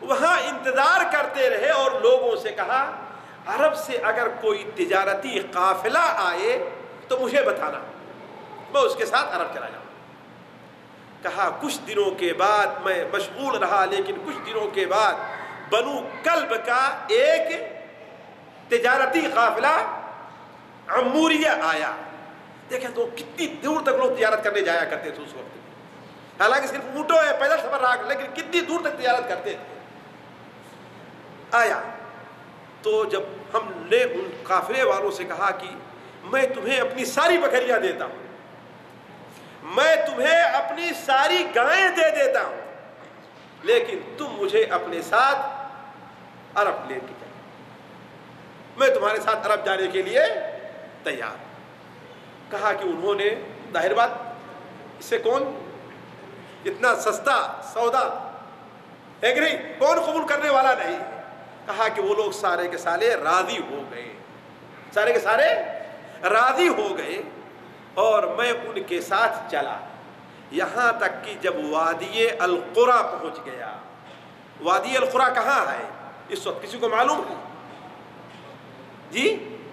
وہاں انتظار کرتے رہے اور لوگوں سے کہا عرب سے اگر کوئی تجارتی قافلہ آئے تو مجھے بتانا، میں اس کے ساتھ عرب چلا جاؤں۔ کہا کچھ دنوں کے بعد میں مشغول رہا، لیکن کچھ دنوں کے بعد بنو کلب کا ایک تجارتی قافلہ عموریہ آیا۔ دیکھیں تو کتنی دور تک لوگ تجارت کرنے جایا کرتے تھے اس وقت، حالانکہ صرف اونٹوں ہے پیدل سفر رہا، لیکن کتنی دور تک تجارت کرتے تھے۔ آیا تو جب ہم نے ان قافلے والوں سے کہا کہ میں تمہیں اپنی ساری بکریاں دیتا ہوں، میں تمہیں اپنی ساری گائیں دے دیتا ہوں، لیکن تم مجھے اپنے ساتھ عرب لے کے جاؤ، میں تمہارے ساتھ عرب جانے کے لیے تیار۔ کہا کہ انہوں نے ظاہر بات اس سے کون اتنا سستا سودا ہے کہ نہیں، کون قبول کرنے والا نہیں۔ کہا کہ وہ لوگ سارے کے سارے راضی ہو گئے، سارے کے سارے راضی ہو گئے، اور میں ان کے ساتھ چلا یہاں تک کہ جب وادی القرا پہنچ گیا۔ وادی القرا کہاں ہے اس وقت کسی کو معلوم ہے؟ جی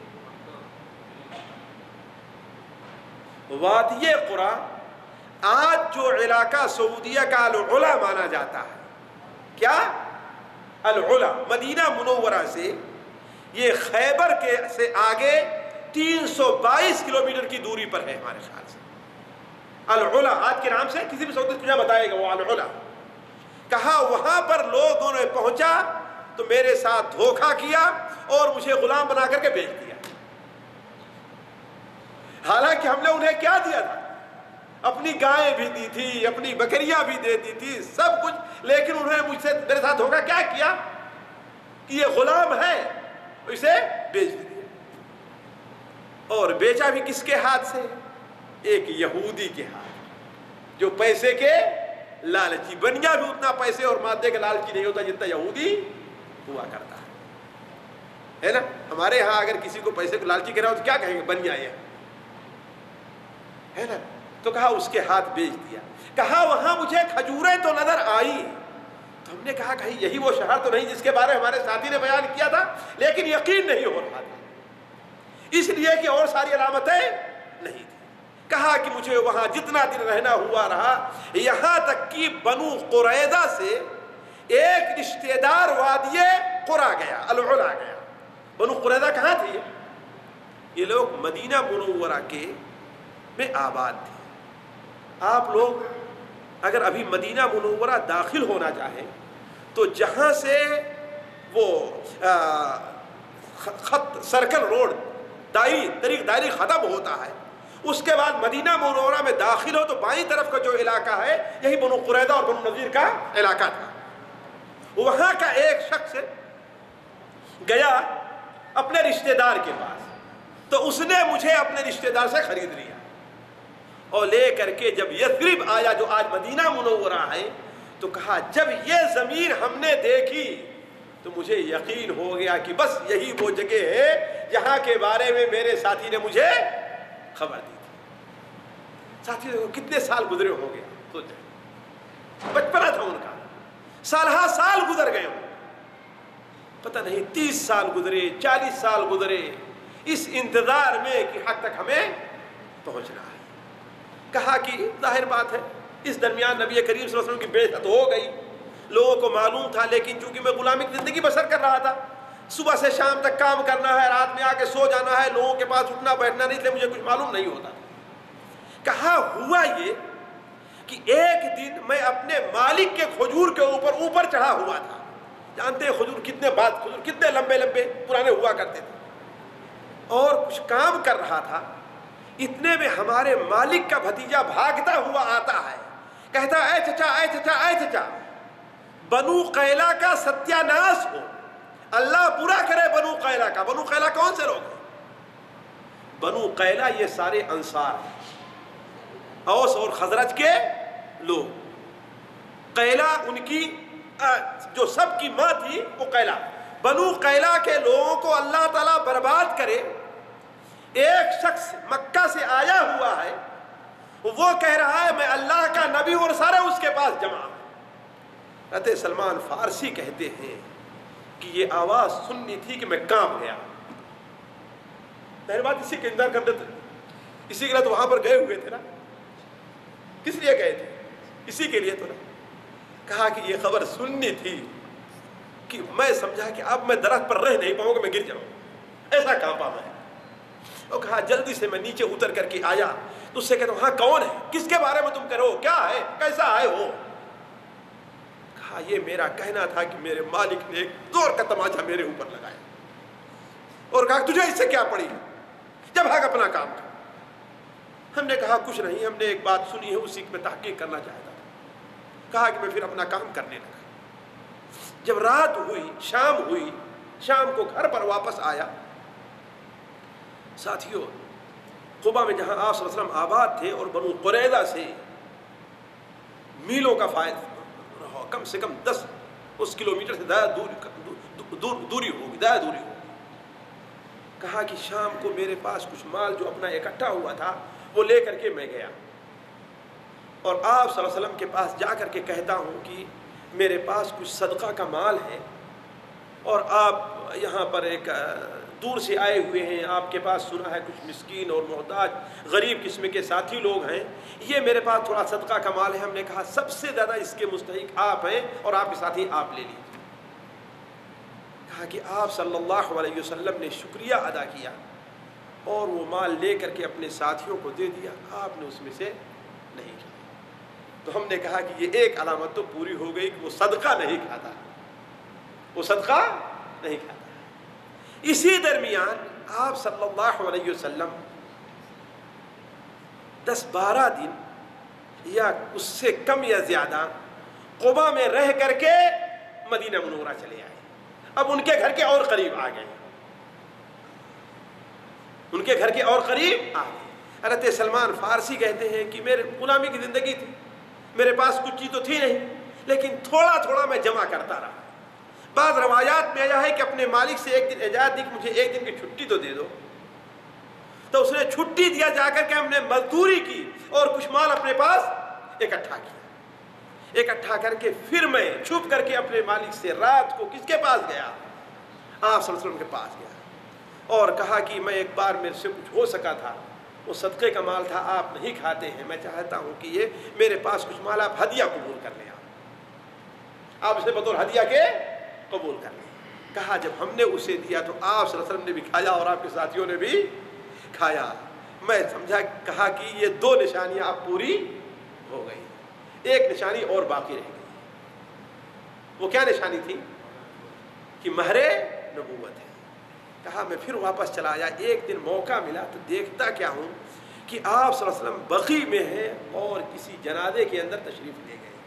وادی قرا آج جو علاقہ سعودیہ کا العلا مانا جاتا ہے، کیا العلا، مدینہ منورہ سے یہ خیبر کے سے آگے 322 کلومیٹر کی دوری پر ہے ہمارے خیال سے۔ العلا آج کے نام سے کسی بھی سعودی تجھے بتائے گا وہ العلا۔ کہا وہاں پر لوگوں نے پہنچا تو میرے ساتھ دھوکہ کیا اور مجھے غلام بنا کر کے بیچ دیا، حالانکہ ہم نے انہیں کیا دیا تھا؟ اپنی گائیں بھی دی تھی، اپنی بکریاں بھی دے دی تھی، سب کچھ، لیکن انہوں نے مجھ سے میرے ساتھ دھوکہ کیا کیا کہ یہ غلام ہے، اسے بیچ دیا۔ اور بیچا بھی کس کے ہاتھ سے؟ ایک یہودی کے ہاتھ، جو پیسے کے لالچی، بنیا بھی اتنا پیسے اور مادے کا لالچی نہیں ہوتا جتنا یہودی ہوا کرتا ہے نا۔ ہمارے ہاں اگر کسی کو پیسے کو لالچی کہہ رہا ہو تو کیا کہیں گے؟ بنیا ہے نا۔ تو کہا اس کے ہاتھ بیچ دیا۔ کہا وہاں مجھے کھجوریں تو نظر آئی، تو ہم نے کہا کہیں یہی وہ شہر تو نہیں جس کے بارے ہمارے ساتھی نے بیان کیا تھا، لیکن یقین نہیں ہو رہا تھا اس لیے کہ اور ساری علامتیں نہیں تھی۔ کہا کہ مجھے وہاں جتنا دن رہنا ہوا رہا، یہاں تک کہ بنو قریظہ سے ایک رشتہ دار وادی قرا گیا، العلا گیا۔ بنو قریظہ کہاں تھے؟ یہ لوگ مدینہ منورہ کے میں آباد تھے۔ آپ لوگ اگر ابھی مدینہ منورہ داخل ہونا چاہیں تو جہاں سے وہ خط سرکل روڈ دائری ختم ہوتا ہے، اس کے بعد مدینہ منورہ میں داخل ہو تو بائیں طرف کا جو علاقہ ہے یہی بنو قریظہ اور بنو نذیر کا علاقہ تھا۔ وہاں کا ایک شخص گیا اپنے رشتہ دار کے پاس، تو اس نے مجھے اپنے رشتہ دار سے خرید لیا اور لے کر کے جب یثرب آیا جو آج مدینہ منورہ ہے، تو کہا جب یہ زمین ہم نے دیکھی تو مجھے یقین ہو گیا کہ بس یہی وہ جگہ ہے جہاں کے بارے میں میرے ساتھی نے مجھے خبر دی تھی۔ ساتھی کتنے سال گزرے ہو گیا، سوچیں بچپنا تھا ان کا، سالہ سال گزر گئے، پتہ نہیں 30 سال گزرے، 40 سال گزرے، اس انتظار میں کہ حق تک ہمیں پہنچنا ہے۔ کہا کہ ظاہر بات ہے اس درمیان نبی کریم صلی اللہ علیہ وسلم کی بعثت ہو گئی، لوگوں کو معلوم تھا، لیکن چونکہ میں غلامی کی زندگی بسر کر رہا تھا، صبح سے شام تک کام کرنا ہے، رات میں آ کے سو جانا ہے، لوگوں کے پاس اٹھنا بیٹھنا نہیں، اس لیے مجھے کچھ معلوم نہیں ہوتا۔ کہا ہوا یہ کہ ایک دن میں اپنے مالک کے کھجور کے اوپر چڑھا ہوا تھا، جانتے ہیں کھجور کتنے لمبے لمبے پرانے ہوا کرتے تھے، اور کچھ کام کر رہا تھا، اتنے میں ہمارے مالک کا بھتیجا بھاگتا ہوا آتا ہے، کہتا اے چچا اے چچا اے چچا، بنو قیلا کا ستیہ ناش ہو، اللہ برا کرے بنو قیلا کا۔ بنو قیلا کون سے لوگ ہیں؟ بنو قیلا یہ سارے انصار ہیں، اوس اور خزرج کے لوگ۔ قیلا ان کی جو سب کی ماں تھی وہ قیلا، بنو قیلا کے لوگوں کو اللہ تعالیٰ برباد کرے۔ ایک شخص مکہ سے آیا ہوا ہے، وہ کہہ رہا ہے میں اللہ کا نبی اور سارے اس کے پاس جمع ہیں، حضرت سلمان فارسی کہتے ہیں کہ یہ آواز سننی تھی کہ میں کانپ گیا. پہلی بات اسی کے اندر کر دیتے, اسی کے لیے تو وہاں پر گئے ہوئے تھے نا, کس لیے گئے تھے؟ اسی کے لیے تو نا. کہا کہ یہ خبر سننی تھی کہ میں سمجھا کہ اب میں درخت پر رہ نہیں پاؤں گا, میں گر جاؤں, ایسا کانپا میں. اور کہا جلدی سے میں نیچے اتر کر کے آیا تو اس سے کہتا ہوں ہاں کون ہے, کس کے بارے میں تم کرو, کیا ہے, کیسا آئے ہو؟ کہا یہ میرا کہنا تھا کہ میرے مالک نے ایک زور کا تماچا میرے اوپر لگایا. اور کہا تجھے اس سے کیا پڑی, جب بھاگ اپنا کام کر. ہم نے کہا کچھ نہیں, ہم نے ایک بات سنی ہے اسی میں تحقیق کرنا چاہتا تھا. کہا کہ میں پھر اپنا کام کرنے لگا. جب رات ہوئی, شام ہوئی, شام کو گھر پر واپس آیا. ساتھیوں, قبا میں جہاں آپ صلی اللہ علیہ وسلم آباد تھے اور بنو قریظہ سے میلوں کا فائدہ رہا, کم سے کم 10 کلومیٹر سے زیادہ دوری ہوگی, زیادہ دوری ہوگی. کہا کہ شام کو میرے پاس کچھ مال جو اپنا اکٹھا ہوا تھا وہ لے کر کے میں گیا اور آپ صلی اللہ علیہ وسلم کے پاس جا کر کے کہتا ہوں کہ میرے پاس کچھ صدقہ کا مال ہے اور آپ یہاں پر ایک دور سے آئے ہوئے ہیں, آپ کے پاس سنا ہے کچھ مسکین اور محتاج غریب قسم کے ساتھی لوگ ہیں, یہ میرے پاس تھوڑا صدقہ کا مال ہے. ہم نے کہا سب سے زیادہ اس کے مستحق آپ ہیں اور آپ کے ساتھی آپ لے لیجیے. کہا کہ آپ صلی اللہ علیہ وسلم نے شکریہ ادا کیا اور وہ مال لے کر کے اپنے ساتھیوں کو دے دیا, آپ نے اس میں سے نہیں کھایا. تو ہم نے کہا کہ یہ ایک علامت تو پوری ہو گئی کہ وہ صدقہ نہیں کھاتا, وہ صدقہ نہیں کھاتا. اسی درمیان آپ صلی اللہ علیہ وسلم 10-12 دن یا اس سے کم یا زیادہ قبا میں رہ کر کے مدینہ منورہ چلے آئے. اب ان کے گھر کے اور قریب آ گئے, ان کے گھر کے اور قریب آ گئے. حضرت سلمان فارسی کہتے ہیں کہ میرے غلامی کی زندگی تھی, میرے پاس کچھ چیز تو تھی نہیں, لیکن تھوڑا تھوڑا میں جمع کرتا رہا. بعض روایات میں آیا ہے کہ اپنے مالک سے ایک دن اجازت دی کہ مجھے ایک دن کی چھٹی تو دے دو, تو اس نے چھٹی دیا. جا کر کے ہم نے مزدوری کی اور کچھ مال اپنے پاس اکٹھا کیا. اکٹھا کر کے پھر میں چھپ کر کے اپنے مالک سے رات کو کس کے پاس گیا, آپ صلی اللہ علیہ وسلم کے پاس گیا اور کہا کہ میں ایک بار میرے سے کچھ ہو سکا تھا, وہ صدقے کا مال تھا, آپ نہیں کھاتے ہیں, میں چاہتا ہوں کہ یہ میرے پاس کچھ مال آپ ہدیہ قبول کر لیں, آپ اسے بطور ہدیہ کے قبول کر لیں. کہا جب ہم نے اسے دیا تو آپ صلی اللہ علیہ وسلم نے بھی کھایا اور آپ کے ساتھیوں نے بھی کھایا. میں سمجھا, کہا کہ یہ 2 نشانیاں اب پوری ہو گئی, ایک نشانی اور باقی رہ گئی. وہ کیا نشانی تھی؟ کہ مہر نبوت ہے. کہا میں پھر واپس چلا آیا. ایک دن موقع ملا تو دیکھتا کیا ہوں کہ آپ صلی اللہ علیہ وسلم بقیع میں ہیں اور کسی جنازے کے اندر تشریف لے گئے.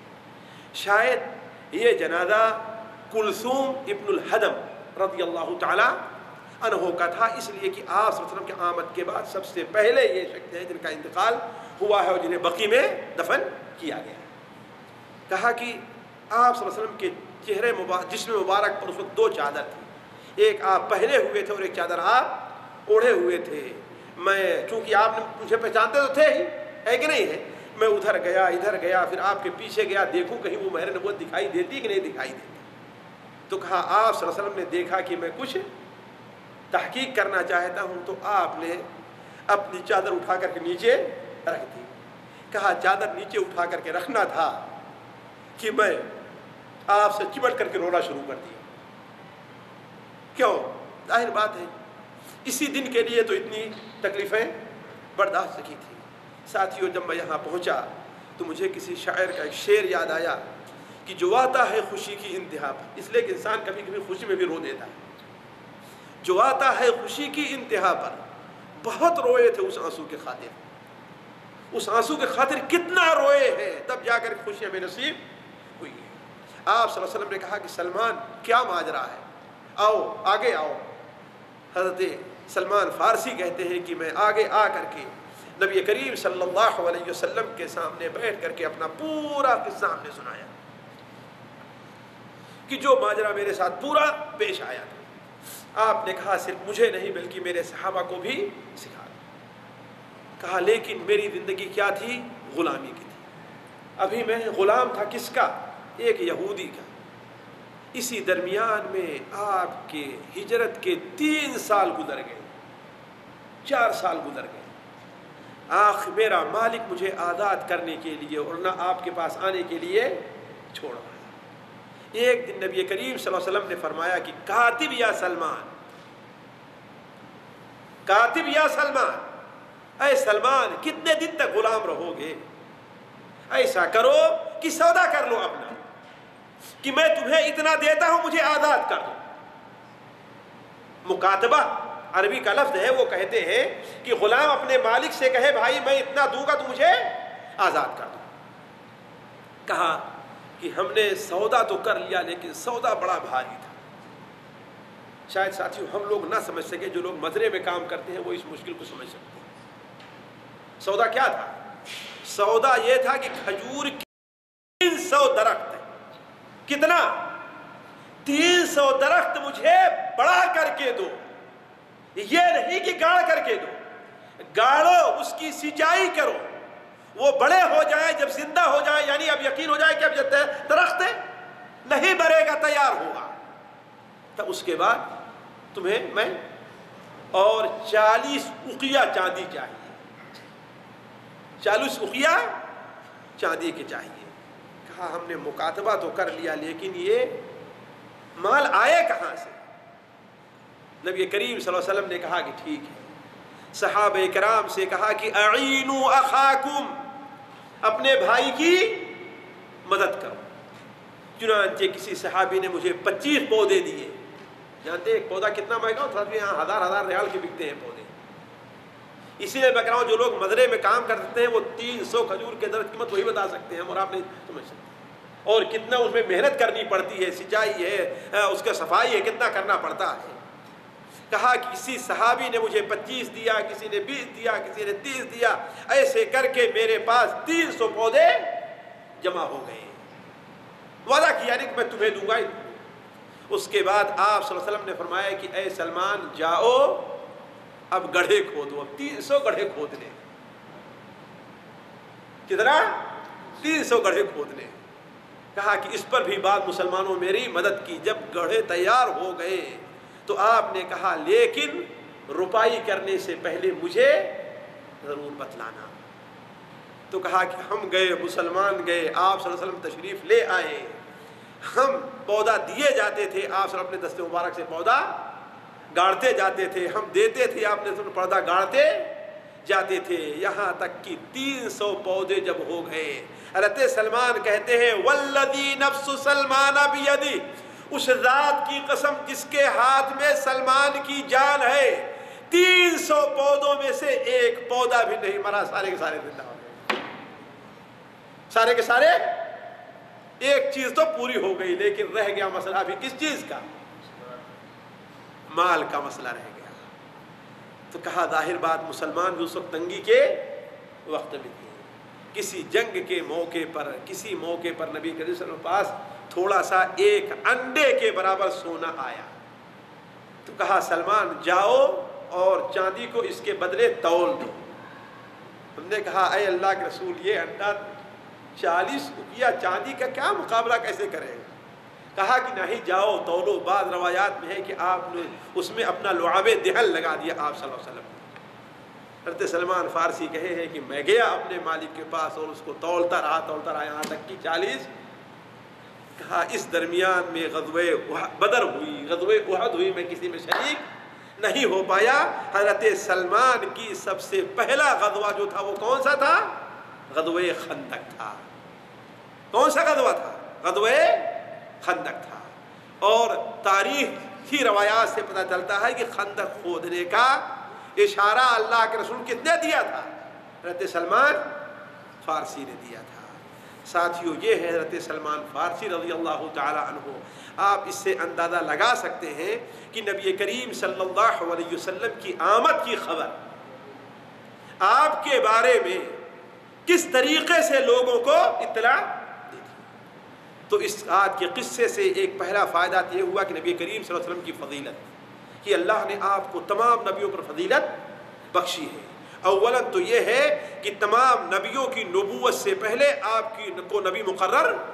شاید یہ جنازہ کلثوم ابن الحدم رضی اللہ تعالی عنہ کا تھا, اس لیے کہ آپ صلی اللہ علیہ وسلم کی آمد کے بعد سب سے پہلے یہ شخص ہیں جن کا انتقال ہوا ہے اور جنہیں بقیع میں دفن کیا گیا. کہا کہ آپ صلی اللہ علیہ وسلم کے چہرے جسم مبارک پر اس وقت 2 چادر تھی, ایک آپ پہنے ہوئے تھے اور ایک چادر آپ اوڑھے ہوئے تھے. میں چونکہ آپ نے مجھے پہچانتے تو تھے ہی, ہے کہ نہیں ہے, میں ادھر گیا ادھر گیا, پھر آپ کے پیچھے گیا دیکھوں کہیں وہ مہر نبوت دکھائی دیتی کہ نہیں دکھائی دیتی. تو کہا آپ صلی اللہ علیہ وسلم نے دیکھا کہ میں کچھ تحقیق کرنا چاہتا ہوں, تو آپ نے اپنی چادر اٹھا کر کے نیچے رکھ دی. کہا چادر نیچے اٹھا کر کے رکھنا تھا کہ میں آپ سے چمٹ کر کے رونا شروع کر دیا. کیوں؟ ظاہر بات ہے اسی دن کے لیے تو اتنی تکلیفیں برداشت کی تھی. ساتھیوں, جب میں یہاں پہنچا تو مجھے کسی شاعر کا ایک شعر یاد آیا کہ جو آتا ہے خوشی کی انتہا پر, اس لیے کہ انسان کبھی کبھی خوشی میں بھی رو دیتا ہے. جو آتا ہے خوشی کی انتہا پر, بہت روئے تھے اس آنسو کے خاطر, اس آنسو کے خاطر کتنا روئے ہیں, تب جا کر خوشیاں بے نصیب ہوئی ہیں. آپ صلی اللہ علیہ وسلم نے کہا کہ سلمان کیا ماجرا ہے, آؤ آگے آؤ. حضرت سلمان فارسی کہتے ہیں کہ میں آگے آ کر کے نبی کریم صلی اللہ علیہ وسلم کے سامنے بیٹھ کر کے اپنا پورا قصہ ہم نے سنایا کہ جو ماجرا میرے ساتھ پورا پیش آیا تھا. آپ نے کہا صرف مجھے نہیں بلکہ میرے صحابہ کو بھی سکھا. کہا لیکن میری زندگی کیا تھی؟ غلامی کی تھی. ابھی میں غلام تھا کس کا؟ ایک یہودی کا. اسی درمیان میں آپ کے ہجرت کے 3 سال گزر گئے، 4 سال گزر گئے. میرا مالک مجھے آزاد کرنے کے لیے اور نہ آپ کے پاس آنے کے لیے چھوڑا. ایک دن نبی کریم صلی اللہ علیہ وسلم نے فرمایا کہ کاتب یا سلمان، کاتب یا سلمان، اے سلمان کتنے دن تک غلام رہو گے؟ ایسا کرو کہ سودا کر لو اپنا، کہ میں تمہیں اتنا دیتا ہوں، مجھے آزاد کر دو. مکاتبہ عربی کا لفظ ہے، وہ کہتے ہیں کہ غلام اپنے مالک سے کہے بھائی میں اتنا دوں گا تو مجھے آزاد کر دو. کہا کہ ہم نے سودا تو کر لیا لیکن سودا بڑا بھاری تھا. شاید ساتھیوں ہم لوگ نہ سمجھ سکے، جو لوگ مزرعے میں کام کرتے ہیں وہ اس مشکل کو سمجھ سکتے ہیں. سودا کیا تھا؟ سودا یہ تھا کہ کھجور 300 درخت ہے. کتنا؟ 300 درخت مجھے بڑا کر کے دو. یہ نہیں کہ گاڑ کر کے دو، گاڑو، اس کی سینچائی کرو، وہ بڑے ہو جائے، جب زندہ ہو جائے، یعنی اب یقین ہو جائے کہ اب درخت ہے نہیں مرے گا، تیار ہوگا، تو اس کے بعد تمہیں میں اور 40 اقیہ چاندی چاہیے. 40 اقیہ چاندی کے چاہیے. کہا ہم نے مکاتبہ تو کر لیا لیکن یہ مال آئے کہاں سے؟ نبی کریم صلی اللہ علیہ وسلم نے کہا کہ ٹھیک ہے. صحابہ کرام سے کہا کہ اعینوا اخاکم، اپنے بھائی کی مدد کرو. چنانچہ کسی صحابی نے مجھے 25 پودے دیے. جانتے ہیں ایک پودا کتنا مہنگا ہوتا ہے؟ یہاں 1000 ریال کے بکتے ہیں پودے. اسی لیے میں کہہ رہا ہوں جو لوگ مزرعے میں کام کرتے ہیں وہ 300 کھجور کے درخت کی قیمت وہی بتا سکتے ہیں اور آپ نہیں سمجھ سکتے. اور کتنا اس میں محنت کرنی پڑتی ہے، سینچائی ہے، اس کا صفائی ہے، کتنا کرنا پڑتا ہے. کہا کہ کسی صحابی نے مجھے 25 دیا، کسی نے 20 دیا، کسی نے 30 دیا. ایسے کر کے میرے پاس 300 پودے جمع ہو گئے. وعدہ کیا نہیں کہ میں تمہیں دوں گا. اس کے بعد آپ صلی اللہ علیہ وسلم نے فرمایا کہ اے سلمان جاؤ اب گڑھے کھودو. اب 300 گڑھے کھودنے. کتنا؟ 300 گڑھے کھودنے. کہا کہ اس پر بھی بعض مسلمانوں میری مدد کی. جب گڑھے تیار ہو گئے تو آپ نے کہا لیکن رپائی کرنے سے پہلے مجھے ضرور بتلانا. تو کہا کہ ہم گئے، مسلمان گئے، آپ صلی اللہ علیہ وسلم تشریف لے آئے. ہم پودا دیے جاتے تھے، آپ صلی اللہ علیہ وسلم اپنے دستے مبارک سے پودا گاڑتے جاتے تھے، ہم دیتے تھے، آپ نے پودا گاڑتے جاتے تھے. یہاں تک کہ 300 پودے جب ہو گئے، حضرت سلمان کہتے ہیں والذی نفس سلمان بیدی، اس ذات کی قسم جس کے ہاتھ میں سلمان کی جان ہے، 300 پودوں میں سے ایک پودا بھی نہیں مرا، سارے کے سارے زندہ ہو گئے. سارے کے سارے. ایک چیز تو پوری ہو گئی لیکن رہ گیا مسئلہ ابھی کس چیز کا؟ مال کا مسئلہ رہ گیا. تو کہا ظاہر بات مسلمان بھی اس وقت تنگی کے وقت میں تھے. کسی جنگ کے موقع پر، کسی موقع پر نبی کریم صلی اللہ علیہ وسلم کے پاس تھوڑا سا ایک انڈے کے برابر سونا آیا. تو کہا سلمان جاؤ اور چاندی کو اس کے بدلے تول دو. ہم نے کہا اے اللہ کے رسول یہ انڈا 40 اقیہ چاندی کا کیا مقابلہ کیسے کرے گا؟ کہا کہ نہیں جاؤ تولو. بعض روایات میں ہے کہ آپ نے اس میں اپنا لعاب دہن لگا دیا آپ صلی اللہ علیہ وسلم. حضرت سلمان فارسی کہے ہیں کہ میں گیا اپنے مالک کے پاس اور اس کو تولتا رہا یہاں تک کہ 40. کہا اس درمیان میں غزوہ بدر ہوئی، غزوہ احد ہوئی، میں کسی میں شریک نہیں ہو پایا. حضرت سلمان کی سب سے پہلا غزوہ جو تھا وہ کون سا تھا؟ غزوہ خندق تھا. کون سا غزوہ تھا؟ غزوہ خندق تھا. اور تاریخی روایات سے پتہ چلتا ہے کہ خندق کھودنے کا اشارہ اللہ کے رسول کس نے دیا تھا؟ حضرت سلمان فارسی نے دیا تھا. ساتھیوں یہ ہے حضرت سلمان فارسی رضی اللہ تعالی عنہ. آپ اس سے اندازہ لگا سکتے ہیں کہ نبی کریم صلی اللہ علیہ وسلم کی آمد کی خبر آپ کے بارے میں کس طریقے سے لوگوں کو اطلاع دی تھی. تو اس آیت کے قصے سے ایک پہلا فائدہ یہ ہوا کہ نبی کریم صلی اللہ علیہ وسلم کی فضیلت، کہ اللہ نے آپ کو تمام نبیوں پر فضیلت بخشی ہے. اولاً تو یہ ہے کہ تمام نبیوں کی نبوت سے پہلے آپ کو نبی مقرر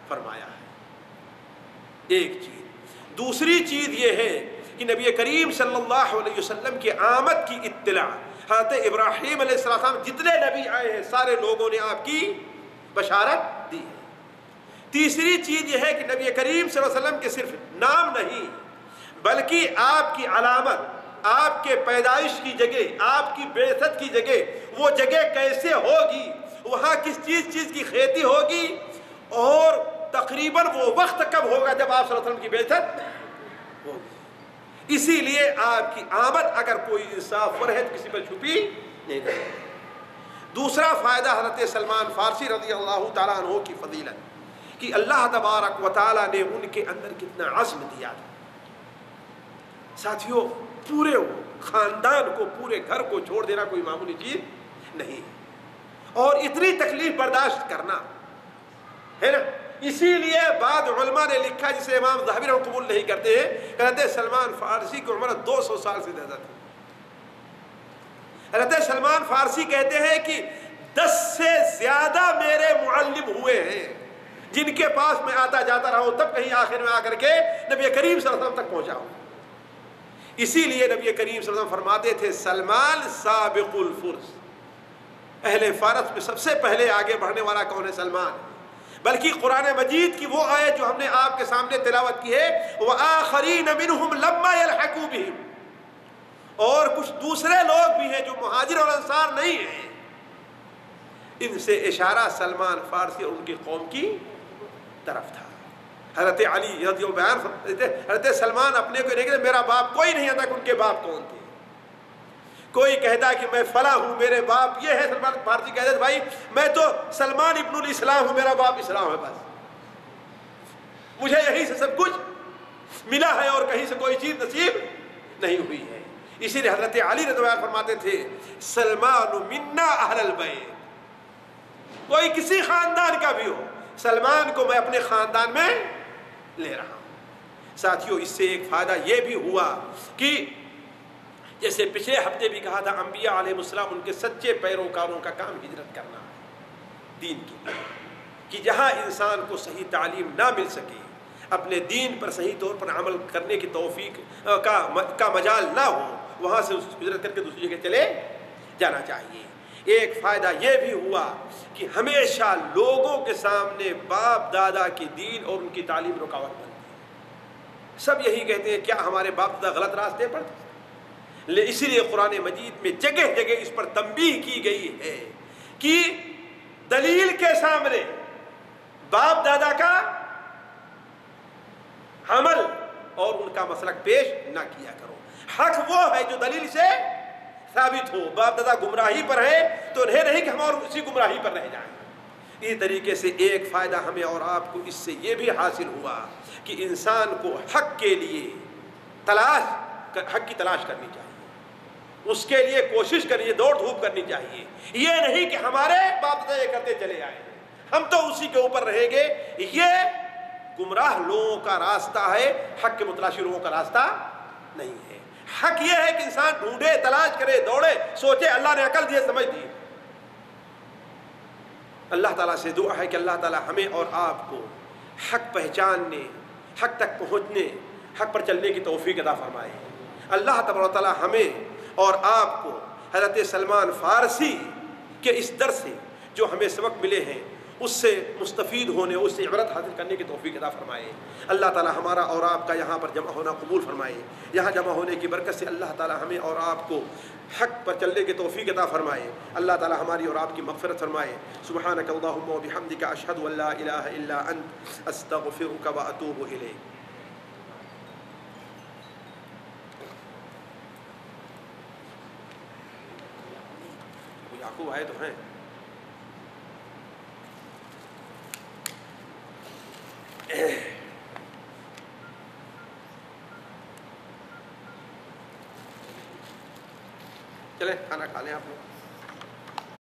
فرمایا ہے. ایک چیز. دوسری چیز یہ ہے کہ نبی کریم صلی اللہ علیہ وسلم کی آمد کی اطلاع حضرت ابراہیم علیہ السلام جتنے نبی آئے ہیں سارے لوگوں نے آپ کی بشارت دی ہے. تیسری چیز یہ ہے کہ نبی کریم صلی اللہ علیہ وسلم کے صرف نام نہیں بلکہ آپ کی علامت, آپ کے پیدائش کی جگہ, آپ کی بعثت کی جگہ, وہ جگہ کیسے ہوگی, وہاں کس چیز کی کھیتی ہوگی, اور تقریباً وہ وقت کب ہوگا جب آپ صلی اللہ علیہ وسلم کی بعثت ہوگی. اسی لیے آپ کی آمد اگر کوئی انصاف پر ہے تو کسی پر چھپی نہیں رہے. دوسرا فائدہ حضرت سلمان فارسی رضی اللہ تعالیٰ عنہ کی فضیلت کہ اللہ تبارک و تعالیٰ نے ان کے اندر کتنا عزم دیا تھا. ساتھیوں, پورے خاندان کو, پورے گھر کو چھوڑ دینا کوئی معمولی چیز نہیں, اور اتنی تکلیف برداشت کرنا ہے نا. اسی لیے بعض علماء نے لکھا, جسے امام ذہبی رحمہ قبول نہیں کرتے ہیں, کہتے ہیں سلمان فارسی کی عمر 200 سال سے زیادہ تھی. حضرت سلمان فارسی کہتے ہیں کہ 10 سے زیادہ میرے معلم ہوئے ہیں جن کے پاس میں آتا جاتا رہا ہوں, تب کہیں آخر میں آ کر کے نبی کریم صلی اللہ علیہ وسلم تک پہنچا ہوں. اسی لیے نبی کریم صلی اللہ علیہ وسلم فرماتے تھے سلمان سابق الفرس, اہل فارس میں سب سے پہلے آگے بڑھنے والا کون ہے؟ سلمان. بلکہ قرآن مجید کی وہ آیت جو ہم نے آپ کے سامنے تلاوت کی ہے, وَآخَرِينَ مِنْهُمْ لَمَّا يَلْحَقُوا بِهِمْ, اور کچھ دوسرے لوگ بھی ہیں جو مہاجر اور انصار نہیں ہیں. ان سے اشارہ سلمان فارسی اور ان کی قوم کی طرف تھا. حضرت علی رضی اللہ عنہ, حضرت سلمان اپنے کو نہیں کہتے میرا باپ کوئی نہیں آتا کہ ان کے باپ کون تھے. کوئی کہتا کہ میں فلاں ہوں, میرے باپ یہ ہے. سلمان فارسی کہتے ہیں بھائی میں تو سلمان ابن الاسلام ہوں, میرا باپ اسلام ہے, بس مجھے یہیں سے سب کچھ ملا ہے اور کہیں سے کوئی چیز نصیب نہیں ہوئی ہے. اسی لیے حضرت علی رضی اللہ عنہ فرماتے تھے سلمان منا اہل البیت, کوئی کسی خاندان کا بھی ہو, سلمان کو میں اپنے خاندان میں لے رہا ہوں. ساتھیوں, اس سے ایک فائدہ یہ بھی ہوا کہ جیسے پچھلے ہفتے بھی کہا تھا, انبیاء علیہ السلام ان کے سچے پیروکاروں کا کام ہجرت کرنا ہے دین کے لیے, کہ جہاں انسان کو صحیح تعلیم نہ مل سکے, اپنے دین پر صحیح طور پر عمل کرنے کی توفیق کا مجال نہ ہو, وہاں سے ہجرت کر کے دوسری جگہ چلے جانا چاہیے. ایک فائدہ یہ بھی ہوا کہ ہمیشہ لوگوں کے سامنے باپ دادا کی دین اور ان کی تعلیم رکاوٹ بنتی ہے. سب یہی کہتے ہیں کیا ہمارے باپ دادا غلط راستے پر تھے؟ اسی لیے قرآن مجید میں جگہ جگہ اس پر تنبیہ کی گئی ہے کہ دلیل کے سامنے باپ دادا کا عمل اور ان کا مسلک پیش نہ کیا کرو. حق وہ ہے جو دلیل سے ثابت ہو. باپ دادا گمراہی پر ہے تو انہیں نہیں کہ ہم اور اسی گمراہی پر رہ جائیں. اسی طریقے سے ایک فائدہ ہمیں اور آپ کو اس سے یہ بھی حاصل ہوا کہ انسان کو حق کے لیے حق کی تلاش کرنی چاہیے, اس کے لیے کوشش کرنی, دوڑ دھوپ کرنی چاہیے. یہ نہیں کہ ہمارے باپ دادا یہ کرتے چلے آئے ہم تو اسی کے اوپر رہیں گے. یہ گمراہ لوگوں کا راستہ ہے, حق کے متلاشی لوگوں کا راستہ نہیں ہے. حق یہ ہے کہ انسان ڈھونڈے, تلاش کرے, دوڑے, سوچے. اللہ نے عقل دی, سمجھ دی. اللہ تعالیٰ سے دعا ہے کہ اللہ تعالیٰ ہمیں اور آپ کو حق پہچاننے, حق تک پہنچنے, حق پر چلنے کی توفیق عطا فرمائے. اللہ تبارک و تعالیٰ ہمیں اور آپ کو حضرت سلمان فارسی کے اس درس سے جو ہمیں سبق ملے ہیں اس سے مستفید ہونے, اس سے عبرت حاصل کرنے کی توفیق عطا فرمائے. اللہ تعالیٰ ہمارا اور آپ کا یہاں پر جمع ہونا قبول فرمائے. یہاں جمع ہونے کی برکت سے اللہ تعالیٰ ہمیں اور آپ کو حق پر چلنے کی توفیق عطا فرمائے. اللہ تعالیٰ ہماری اور آپ کی مغفرت فرمائے. سبحانک اللہم و بحمدک, اشہد ان لا الہ الا انت, استغفرک و اتوب الیک. یعقوب آئے تو ہیں. چلیں کھانا کھا لیں آپ لوگ.